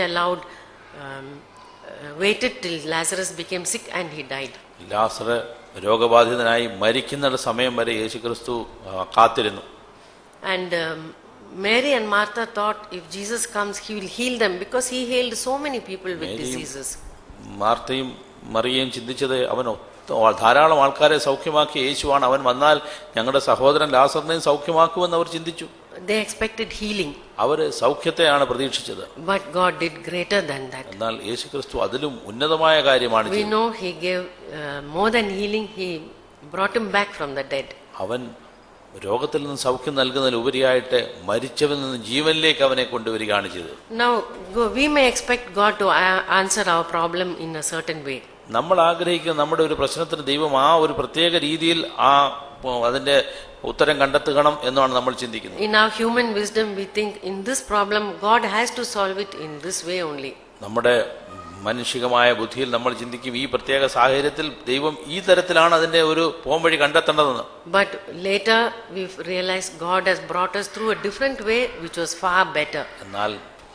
waited till Lazarus became sick and he died. ലാസർ രോഗബാധിതനായി മരിക്കുന്ന സമയം വരെ യേശുക്രിസ്തു കാത്തിരുന്നു. And Mary and Martha thought if Jesus comes he will heal them because he healed so many people with diseases. മാർത്തയും മറിയയും ചിന്തിച്ചത് അവൻ ധാരാളം ആൾക്കാരെ സൗഖ്യമാക്കിയ യേശുവാണ്, അവൻ വന്നാൽ ഞങ്ങളുടെ സഹോദരൻ ലാസറിനെയും സൗഖ്യമാക്കുമെന്ന് അവർ ചിന്തിച്ചു. They expected healing. അവര് സൗഖ്യത്തെയാണ് പ്രതീക്ഷിച്ചത്. But God did greater than that. എന്നാൽ യേശുക്രിസ്തു അതിലും ഉന്നതമായ കാര്യമാണ് ചെയ്തത്. We know he gave more than healing, he brought him back from the dead. അവൻ രോഗത്തിൽ നിന്ന് സൗഖ്യം നൽകുന്നതിന് ഉപരിയായിട്ട് മരിച്ചവരിൽ നിന്ന് ജീവനിലേക്ക് അവനെ കൊണ്ടുവരികയാണ് ചെയ്തത്. Now we may expect God to answer our problem in a certain way. നമ്മൾ ആഗ്രഹിക്കുന്ന നമ്മുടെ ഒരു പ്രശ്നത്തിന് ദൈവം ആ ഒരു പ്രത്യേക രീതിയിൽ അതിന്റെ ഉത്തരം കണ്ടെത്തണം എന്നാണ് നമ്മൾ ചിന്തിക്കുന്നത്. In our human wisdom we think in this problem God has to solve it in this way only. നമ്മുടെ മാനുഷികമായ ബുദ്ധിയിൽ നമ്മൾ ചിന്തിക്കും ഈ പ്രത്യേക സാഹചര്യത്തിൽ ദൈവം ഈ തരത്തിലാണ് അതിന്റെ ഒരു പോംവഴി കണ്ടെത്തേണ്ടതെന്ന്. But later we realized God has brought us through a different way which was far better. എന്നാൽ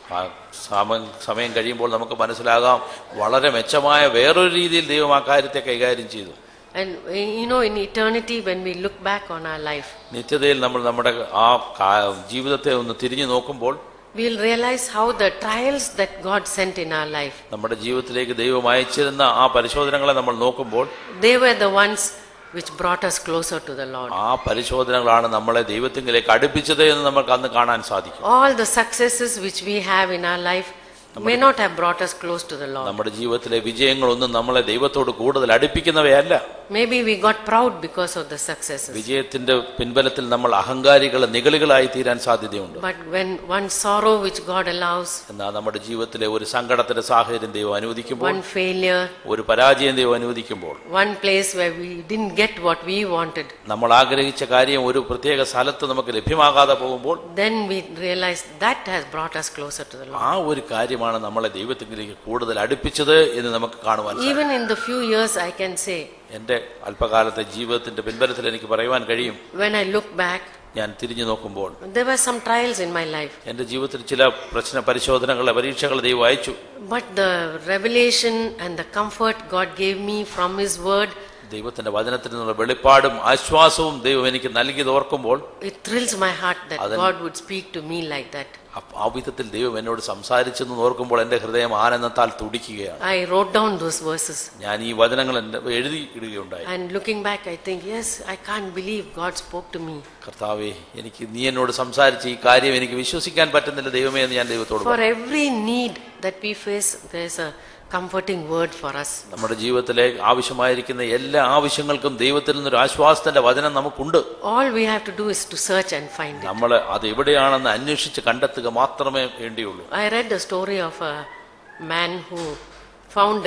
സമയം കഴിയുമ്പോൾ നമുക്ക് മനസ്സിലാകാം വളരെ മെച്ചമായ വേറൊരു രീതിയിൽ ദൈവം ആ കാര്യത്തെ കൈകാര്യം ചെയ്തു. And in eternity when we look back on our life, നിത്യതയിൽ നമ്മൾ നമ്മുടെ ആ ജീവിതത്തെ ഒന്ന് തിരിഞ്ഞു നോക്കുമ്പോൾ we'll realize how the trials that God sent in our life, നമ്മുടെ ജീവിതത്തിലേക്ക് ദൈവം അയച്ചിരുന്ന ആ പരിശോധനകളെ നമ്മൾ നോക്കുമ്പോൾ they were the ones which brought us closer to the Lord. ആ പരിശോധനകളാണ് നമ്മളെ ദൈവത്തിലേക്ക് അടുപ്പിച്ചത് എന്ന് നമുക്ക് അന്ന് കാണാൻ സാധിക്കും. All the successes which we have in our life may not have brought us close to the Lord. നമ്മുടെ ജീവിതത്തിലെ വിജയങ്ങളൊന്നും നമ്മളെ ദൈവത്തോട് കൂടുതൽ അടുപ്പിക്കുന്നവയല്ല. Maybe we got proud because of the successes. വിജയത്തിന്റെ പിൻബലത്തിൽ നമ്മൾ അഹങ്കാരികൾ നിഗളികളായി തീരാൻ സാധ്യതയുണ്ട്. But when one sorrow which God allows, എന്നാൽ നമ്മുടെ ജീവിതത്തിലെ ഒരു സങ്കടത്തിന്റെ സാഹചര്യം ദൈവം അനുവദിക്കുമ്പോൾ, one failure, ഒരു പരാജയം ദൈവം അനുവദിക്കുമ്പോൾ, one place where we didn't get what we wanted, നമ്മൾ ആഗ്രഹിച്ച കാര്യം ഒരു പ്രത്യേക സ്ഥലത്ത് നമുക്ക് ലഭ്യമാകാതെ പോകുമ്പോൾ, then we realize that has brought us closer to the Lord. ആ ഒരു കാര്യമാണ് നമ്മളെ ദൈവത്തിലേക്ക് കൂടുതൽ അടുപ്പിച്ചത് എന്ന് നമുക്ക് കാണുവാൻ സാധിക്കും. Even in the few years I can say, എന്റെ അല്പകാലത്തെ ജീവിതത്തിന്റെ പിൻബലത്തിൽ എനിക്ക് പറയുവാൻ കഴിയും, when I look back, ഞാൻ തിരിഞ്ഞു നോക്കുമ്പോൾ there were some trials in my life. എന്റെ ജീവിതത്തിൽ ചില പരിശോധനകളെ പരീക്ഷകൾ ദൈവം അയച്ചു. But the revelation and the comfort God gave me from His word ദൈവത്തിന്റെ വചനത്തിൽ നിന്നുള്ള വെളിപ്പാടും ആശ്വാസവും ദൈവം എനിക്ക് നൽകിയത് ഓർക്കുമ്പോൾ it thrills my heart that God would speak to me like that. ആ വിധത്തിൽ ദൈവം എന്നോട് സംസാരിച്ചെന്ന് ഓർക്കുമ്പോൾ എൻ്റെ ഹൃദയം ആനന്ദത്താൽ തുടിക്കുകയാണ്. I wrote down those verses. ഞാൻ ഈ വചനങ്ങൾ എഴുതി ഇടുകയുണ്ടായി. And looking back, I think, yes, I can't believe God spoke to me. കർത്താവേ, എനിക്ക് നീ എന്നോട് സംസാരിച്ച ഈ കാര്യം എനിക്ക് വിശ്വസിക്കാൻ പറ്റുന്നില്ല ദൈവമേ എന്ന് ഞാൻ ദൈവത്തോട് പറഞ്ഞു. For every need that we face, there's a comforting word for us. നമ്മുടെ ജീവിതത്തിലെ ആവശ്യമായിരിക്കുന്ന എല്ലാ ആവശ്യങ്ങൾക്കും ദൈവത്തിൽ നിന്നൊരു ആശ്വാസത്തിന്റെ വചനം നമുക്കുണ്ട്. All we have to do is to search and find it. നമ്മൾ അത് എവിടെയാണെന്ന് അന്വേഷിച്ച് കണ്ടെത്തുക മാത്രമേ വേണ്ടിയുള്ളൂ. I read the story of a man who found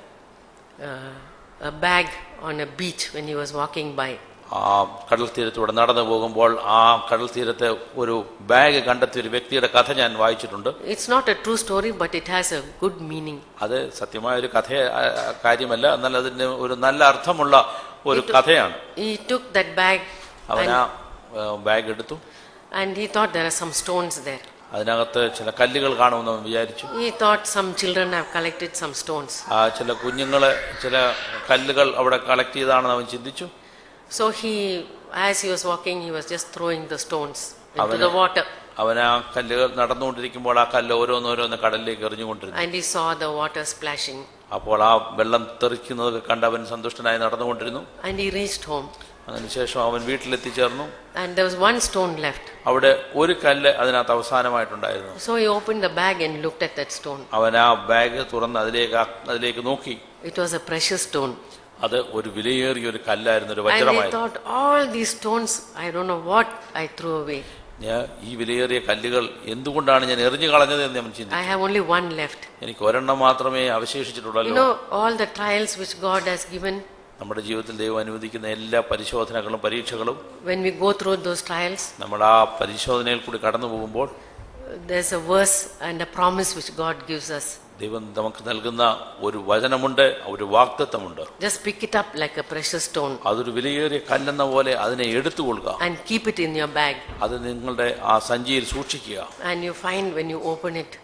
a bag on a beach when he was walking by. ആ കടൽ തീരത്തൂടെ നടന്നു പോകുമ്പോൾ ആ കടൽ തീരത്തെ ഒരു ബാഗ് കണ്ടെത്തിയ ഒരു വ്യക്തിയുടെ കഥ ഞാൻ വായിച്ചിട്ടുണ്ട്. It's not a true story, but it has a good meaning. അത് സത്യമായ ഒരു കാര്യമല്ല, എന്നാൽ അതിന് ഒരു നല്ല അർത്ഥമുള്ള ഒരു കഥയാണ്. He took that bag അവൻ ആ ബാഗ് എടുത്തു. and he thought there are some stones there. അതിനകത്ത് ചില കല്ലുകൾ കാണുമെന്ന് അവൻ വിചാരിച്ചു. He thought some children have collected some stones. ആ ചില കുഞ്ഞുങ്ങളെ ചില കല്ലുകൾ അവിടെ കളക്ട് ചെയ്താണെന്ന് അവൻ ചിന്തിച്ചു. So as he was walking, he was just throwing the stones into the water. അവൻ ആ കല്ലുകൾ നടന്നുകൊണ്ടിരിക്കുമ്പോൾ ആ കല്ല് ഓരോന്നോരോന്ന് കടലിലേക്ക് എറിഞ്ഞുകൊണ്ടിരുന്നു. And he saw the water splashing. അപ്പോൾ ആ വെള്ളം തെറിക്കുന്നതൊക്കെ കണ്ട് അവൻ സന്തുഷ്ടനായി നടന്നുകൊണ്ടിരുന്നു. And he reached home. അതിനുശേഷം അവൻ വീട്ടിലെത്തിച്ചേർന്നു. And there was one stone left. അവിടെ ഒരു കല്ല് അതിനകത്ത് അവസാനമായിട്ടുണ്ടായിരുന്നു. So he opened the bag and looked at that stone. അവൻ ആ ബാഗ് തുറന്ന് അതിലേക്ക് നോക്കി. It was a precious stone. അത് ഒരു വിലയേറിയ ഒരു കല്ലായിരുന്നു, ഒരു And he വജ്രമായിരുന്നു. thought, all these stones, I don't know what I threw away. ഈ വിലയേറിയ കല്ലുകൾ എന്തുകൊണ്ടാണ് ഞാൻ എറിഞ്ഞു കളഞ്ഞത് എന്ന് ഞാൻ ചിന്തിച്ചു. I have only one left. എനിക്ക് ഒരെണ്ണം മാത്രമേ അവശേഷിച്ചിട്ടുള്ളൂ. All the trials which God has given, നമ്മുടെ ജീവിതത്തിൽ ദൈവം അനുവദിക്കുന്ന എല്ലാ പരിശോധനകളും പരീക്ഷകളും, when we go through those trials, നമ്മൾ ആ പരിശോധനയിൽ കൂടി കടന്നു പോകുമ്പോൾ there's a verse and a promise which God gives us. ദൈവം നമുക്ക് നൽകുന്ന ഒരു വചനമുണ്ട്, ഒരു വാഗ്ദത്തമുണ്ട്. Just pick it up like a precious stone. അതൊരു വിലയേറിയ കല്ലെന്ന പോലെ അതിനെ എടുത്തുകൊള്ളുക. And keep it in your bag. അത് നിങ്ങളുടെ ആ സഞ്ചിയിൽ സൂക്ഷിക്കുക. And you find when you open it,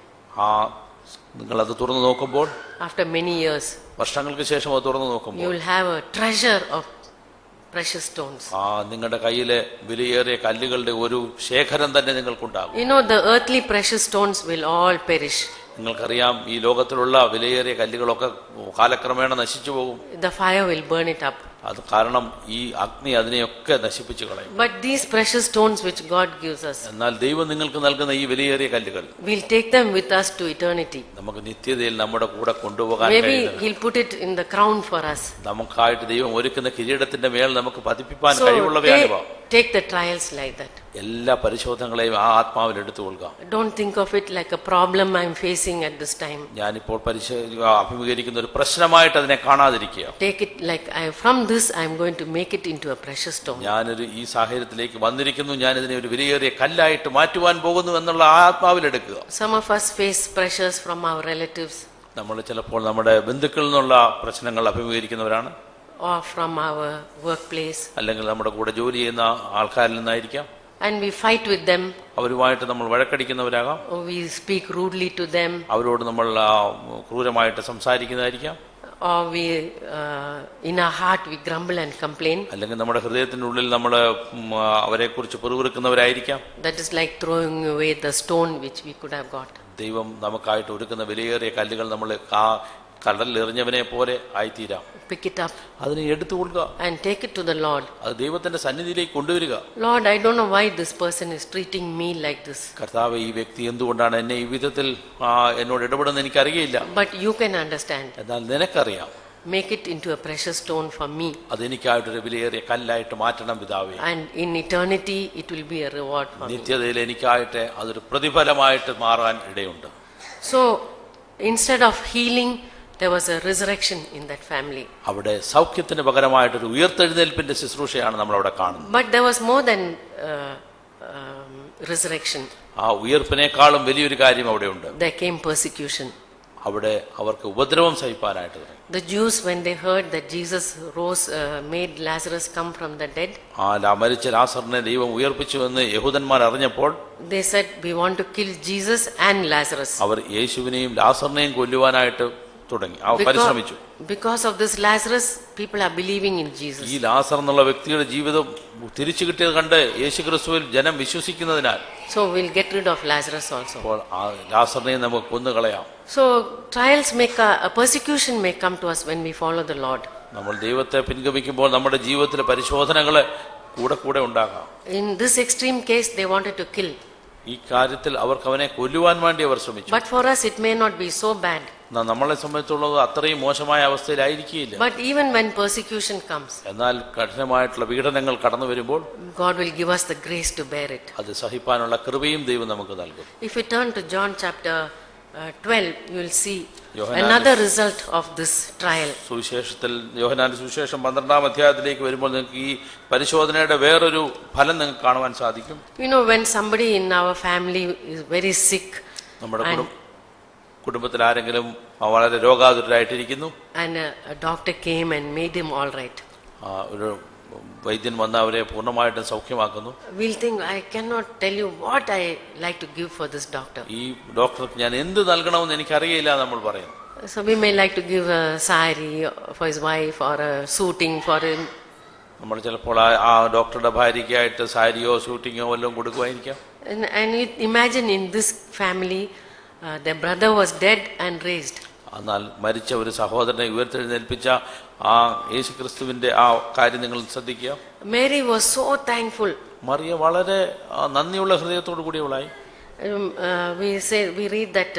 നിങ്ങളത് തുറന്നു നോക്കുമ്പോൾ, after many years, വർഷങ്ങൾക്ക് ശേഷം അത് തുറന്നു നോക്കുമ്പോൾ, you will have a treasure of precious stones. നിങ്ങളുടെ കയ്യിലെ വിലയേറിയ കല്ലുകളുടെ ഒരു ശേഖരം തന്നെ നിങ്ങൾക്കുണ്ടാകും. The earthly precious stones will all perish. നിങ്ങൾക്കറിയാം, ഈ ലോകത്തിലുള്ള വിലയേറിയ കല്ലുകളൊക്കെ കാലക്രമേണ നശിച്ചു പോകും. The fire will burn it up. അത് കാരണം ഈ അഗ്നി അതിനെയൊക്കെ നശിപ്പിച്ചു കളയും. But these precious stones which God gives us, എന്നാൽ ദൈവം നിങ്ങൾക്ക് നൽകുന്ന ഈ വിലയേറിയ കല്ലുകൾ, we'll take them with us to eternity. നമുക്ക് നിത്യതയിൽ നമ്മുടെ കൂടെ കൊണ്ടുപോകാൻ Maybe He'll put it in the crown for us. നമുക്കായിട്ട് ദൈവം ഒരുക്കുന്ന കിരീടത്തിന്റെ മേൽ നമുക്ക് പതിപ്പിക്കാൻ കഴിവുള്ളവയാണ്. Take the trials like that. എല്ലാ പരിശോധനകളെയും ആ ആത്മാവിൽ എടുത്തുകൊള്ളുക. Don't think of it like a problem I'm facing at this time. ഞാനിപ്പോൾ അഭിമുഖീകരിക്കുന്ന ഒരു പ്രശ്നമായിട്ട് അതിനെ കാണാതിരിക്കുക. Take it like from this I'm going to make it into a precious stone. ഞാനൊരു ഈ സാഹചര്യത്തിലേക്ക് വന്നിരിക്കുന്നു, ഞാൻ ഇതിനെ ഒരു വിലയേറിയ കല്ലായിട്ട് മാറ്റുവാൻ പോകുന്നു എന്നുള്ള ആത്മാവിൽ എടുക്കുക. Some of us face pressures from our relatives. നമ്മൾ ചിലപ്പോൾ നമ്മുടെ ബന്ധുക്കളിൽ നിന്നുള്ള പ്രശ്നങ്ങൾ അഭിമുഖീകരിക്കുന്നവരാണ്. Or from our workplace. അല്ലെങ്കിൽ നമ്മുടെ കൂടെ ജോലി ചെയ്യുന്ന ആൾക്കാരിൽ നിന്നായിരിക്കാം. And we fight with them. അവരുമായിട്ട് നമ്മൾ വഴക്കടിക്കുന്നവരാകാം. Or we speak rudely to them. അവരോട് നമ്മൾ ക്രൂരമായിട്ട് സംസാരിക്കുന്നതായിരിക്കാം. Or we in our heart we grumble and complain. അല്ലെങ്കിൽ നമ്മുടെ ഹൃദയത്തിനുള്ളിൽ നമ്മൾ അവരെക്കുറിച്ച് പിറുപിറുക്കുന്നവരായിരിക്കാം. That is like throwing away the stone which we could have got. ദൈവം നമുക്കായിട്ട് ഒരുക്കുന്ന വിലയേറിയ കല്ലുകൾ നമ്മൾ കടലിൽ എറിഞ്ഞവനെ പോലെ ആയിത്തീരാം. Pick it up. അതിനെ എടുത്തുകൊള്ളുക. And take it to the Lord. അത് ദൈവത്തിന്റെ സന്നിധിയിലേക്ക് കൊണ്ടുവരിക. Lord, I don't know why this person is treating me like this. കർത്താവേ, ഈ വ്യക്തി എന്തുകൊണ്ടാണ് എന്നെ ഈ വിധത്തിൽ എന്നോട് ഇടപെടുന്നത് എനിക്കറിയില്ല. But you can understand. എന്നാൽ നിനക്കറിയാം. Make it into a precious stone for me. അതെനിക്കായിട്ടൊരു വിലയേറിയ കല്ലായിട്ട് മാറ്റണം പിതാവേ. And in eternity it will be a reward for me. നിത്യതയിൽ എനിക്കായിട്ട് അതൊരു പ്രതിഫലമായിട്ട് മാറാൻ ഇടയുണ്ട്. So instead of healing, there was a resurrection in that family. അവിടെ സൗഖ്യത്തിന് പകരമായിട്ടൊരു ഉയർത്തെഴുന്നേൽപ്പിന്റെ ശുശ്രൂഷയാണ് നമ്മൾ അവിടെ കാണുന്നത്. But there was more than resurrection. ആ ഉയർപ്പിനേക്കാളും വലിയൊരു കാര്യം അവിടെ ഉണ്ട്. There came persecution. അവിടെ അവർക്ക് ഉപദ്രവം സഹിപ്പാനായിട്ട്. The Jews, when they heard that Jesus rose, made Lazarus come from the dead, മരിച്ച ലാസറിനെ ദൈവം ഉയർപ്പിച്ചു എന്ന് യഹൂദന്മാർ അറിഞ്ഞപ്പോൾ, they said, we want to kill Jesus and Lazarus. അവർ യേശുവിനെയും ലാസറിനെയും കൊല്ലുവാനായിട്ട് തുടങ്ങി, പരിശ്രമിച്ചു. Because of this Lazarus, people are believing in Jesus. ഈ ലാസർ എന്നുള്ള വ്യക്തിയുടെ ജീവിതം തിരിച്ചു കിട്ടിയത് കണ്ട് യേശുക്രിസ്തുവിൽ ജനം വിശ്വസിക്കുന്നതിനാൽ So we'll get rid of Lazarus also. അപ്പോൾ ആ ലാസറിനെ നമുക്ക് കൊന്നുകളയാം. So trials a persecution may come to us when we follow the Lord. നമ്മൾ ദൈവത്തെ പിൻഗമിക്കുമ്പോൾ നമ്മുടെ ജീവിതത്തിലെ പരിശോധനകള് കൂടെ ഉണ്ടാകാം. In this extreme case, they wanted to kill. ഈ കാര്യത്തിൽ അവർക്ക് അവനെ കൊല്ലുവാൻ വേണ്ടി അവർ ശ്രമിച്ചു. But for us, it may not be so bad. നമ്മളെ സംബന്ധിച്ചുള്ളത് അത്രയും മോശമായ അവസ്ഥയിലായിരിക്കില്ല. But even when persecution comes, എന്നാൽ കഠിനമായിട്ടുള്ള പീഡനങ്ങൾ കടന്നു വരുമ്പോൾ God will give us the grace to bear it. അത് സഹിപ്പാനുള്ള കൃപയും ദൈവം നമുക്ക് നൽകും. If you turn to John chapter 12, you will see another result of this trial. സുവിശേഷത്തിൽ യോഹന്നാന്റെ സുവിശേഷം 12-ാം അധ്യായത്തിലേക്ക് വരുമ്പോൾ നിങ്ങൾക്ക് ഈ പരിശോധനയുടെ വേറൊരു ഫലം നിങ്ങൾക്ക് കാണുവാൻ സാധിക്കും. You know, when somebody in our family is very sick, നമ്മുടെ കുടുംബത്തിൽ ആരെങ്കിലും വളരെ രോഗാതുരരായിട്ടിരിക്കുന്നു, and a doctor came and made him all right, ഒരു വൈദ്യൻ വന്ന് അവരെ പൂർണ്ണമായിട്ടും സൗഖ്യമാക്കുന്നു. we'll think, I cannot tell you what I like to give for this doctor. ഈ ഡോക്ടർക്ക് ഞാൻ എന്ത് നൽകണമെന്ന് എനിക്കറിയില്ല നമ്മൾ പറയും. So we may like to give a sari for his wife or a suiting for him. നമ്മൾ ചിലപ്പോൾ ആ ഡോക്ടറുടെ ഭാര്യയ്ക്കായിട്ട് സാരിയോ ഷൂട്ടിങ്ങോ വല്ലതും കൊടുക്കുമായിരിക്കാം. And imagine in this family, their brother was dead and raised. എന്നാൽ മരിച്ച ഒരു സഹോദരനെ ഉയർത്തെഴുന്നേൽപ്പിച്ച ആ യേശുക്രിസ്തുവിന്റെ ആ കാര്യം നിങ്ങൾ ശ്രദ്ധിക്കുക. Mary was so thankful. Mariya വളരെ നന്ദിയുള്ള ഹൃദയത്തോടു കൂടിയവളായി. We read that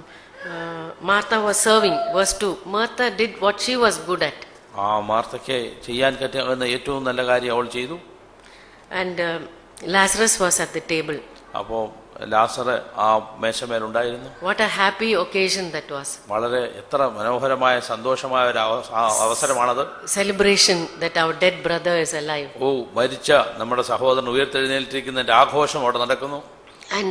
Martha was serving. Verse 2. Martha did what she was good at. ആ മാർത്തയ്ക്ക് ചെയ്യാൻ പറ്റുന്ന ഏറ്റവും നല്ല കാര്യം അവൾ ചെയ്തു. And Lazarus was at the table. അപ്പോൾ ലാസർ ആ മേശമേലുണ്ടായിരുന്നു. What a happy occasion that was. വളരെ എത്ര മനോഹരമായ സന്തോഷമായ ഒരു അവസരമാണത്. Celebration that our dead brother is alive. ഓ, മരിച്ച നമ്മുടെ സഹോദരൻ ഉയർത്തെഴുന്നേൽപ്പിക്കുന്നതിന്റെ ആഘോഷം അവിടെ നടക്കുന്നു. And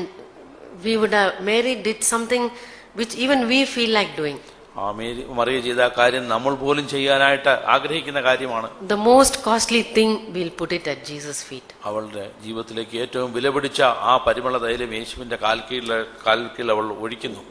Mary did something which even we feel like doing. ആ മറിയ ചെയ്ത കാര്യം നമ്മൾ പോലും ചെയ്യാനായിട്ട് ആഗ്രഹിക്കുന്ന കാര്യമാണ്. The most costly thing, we'll put it at Jesus' feet. അവളുടെ ജീവിതത്തിലേക്ക് ഏറ്റവും വിലപിടിച്ച ആ പരിമള തൈലം യേശുവിന്റെ കാൽക്കീഴിൽ അവൾ ഒഴിക്കുന്നു.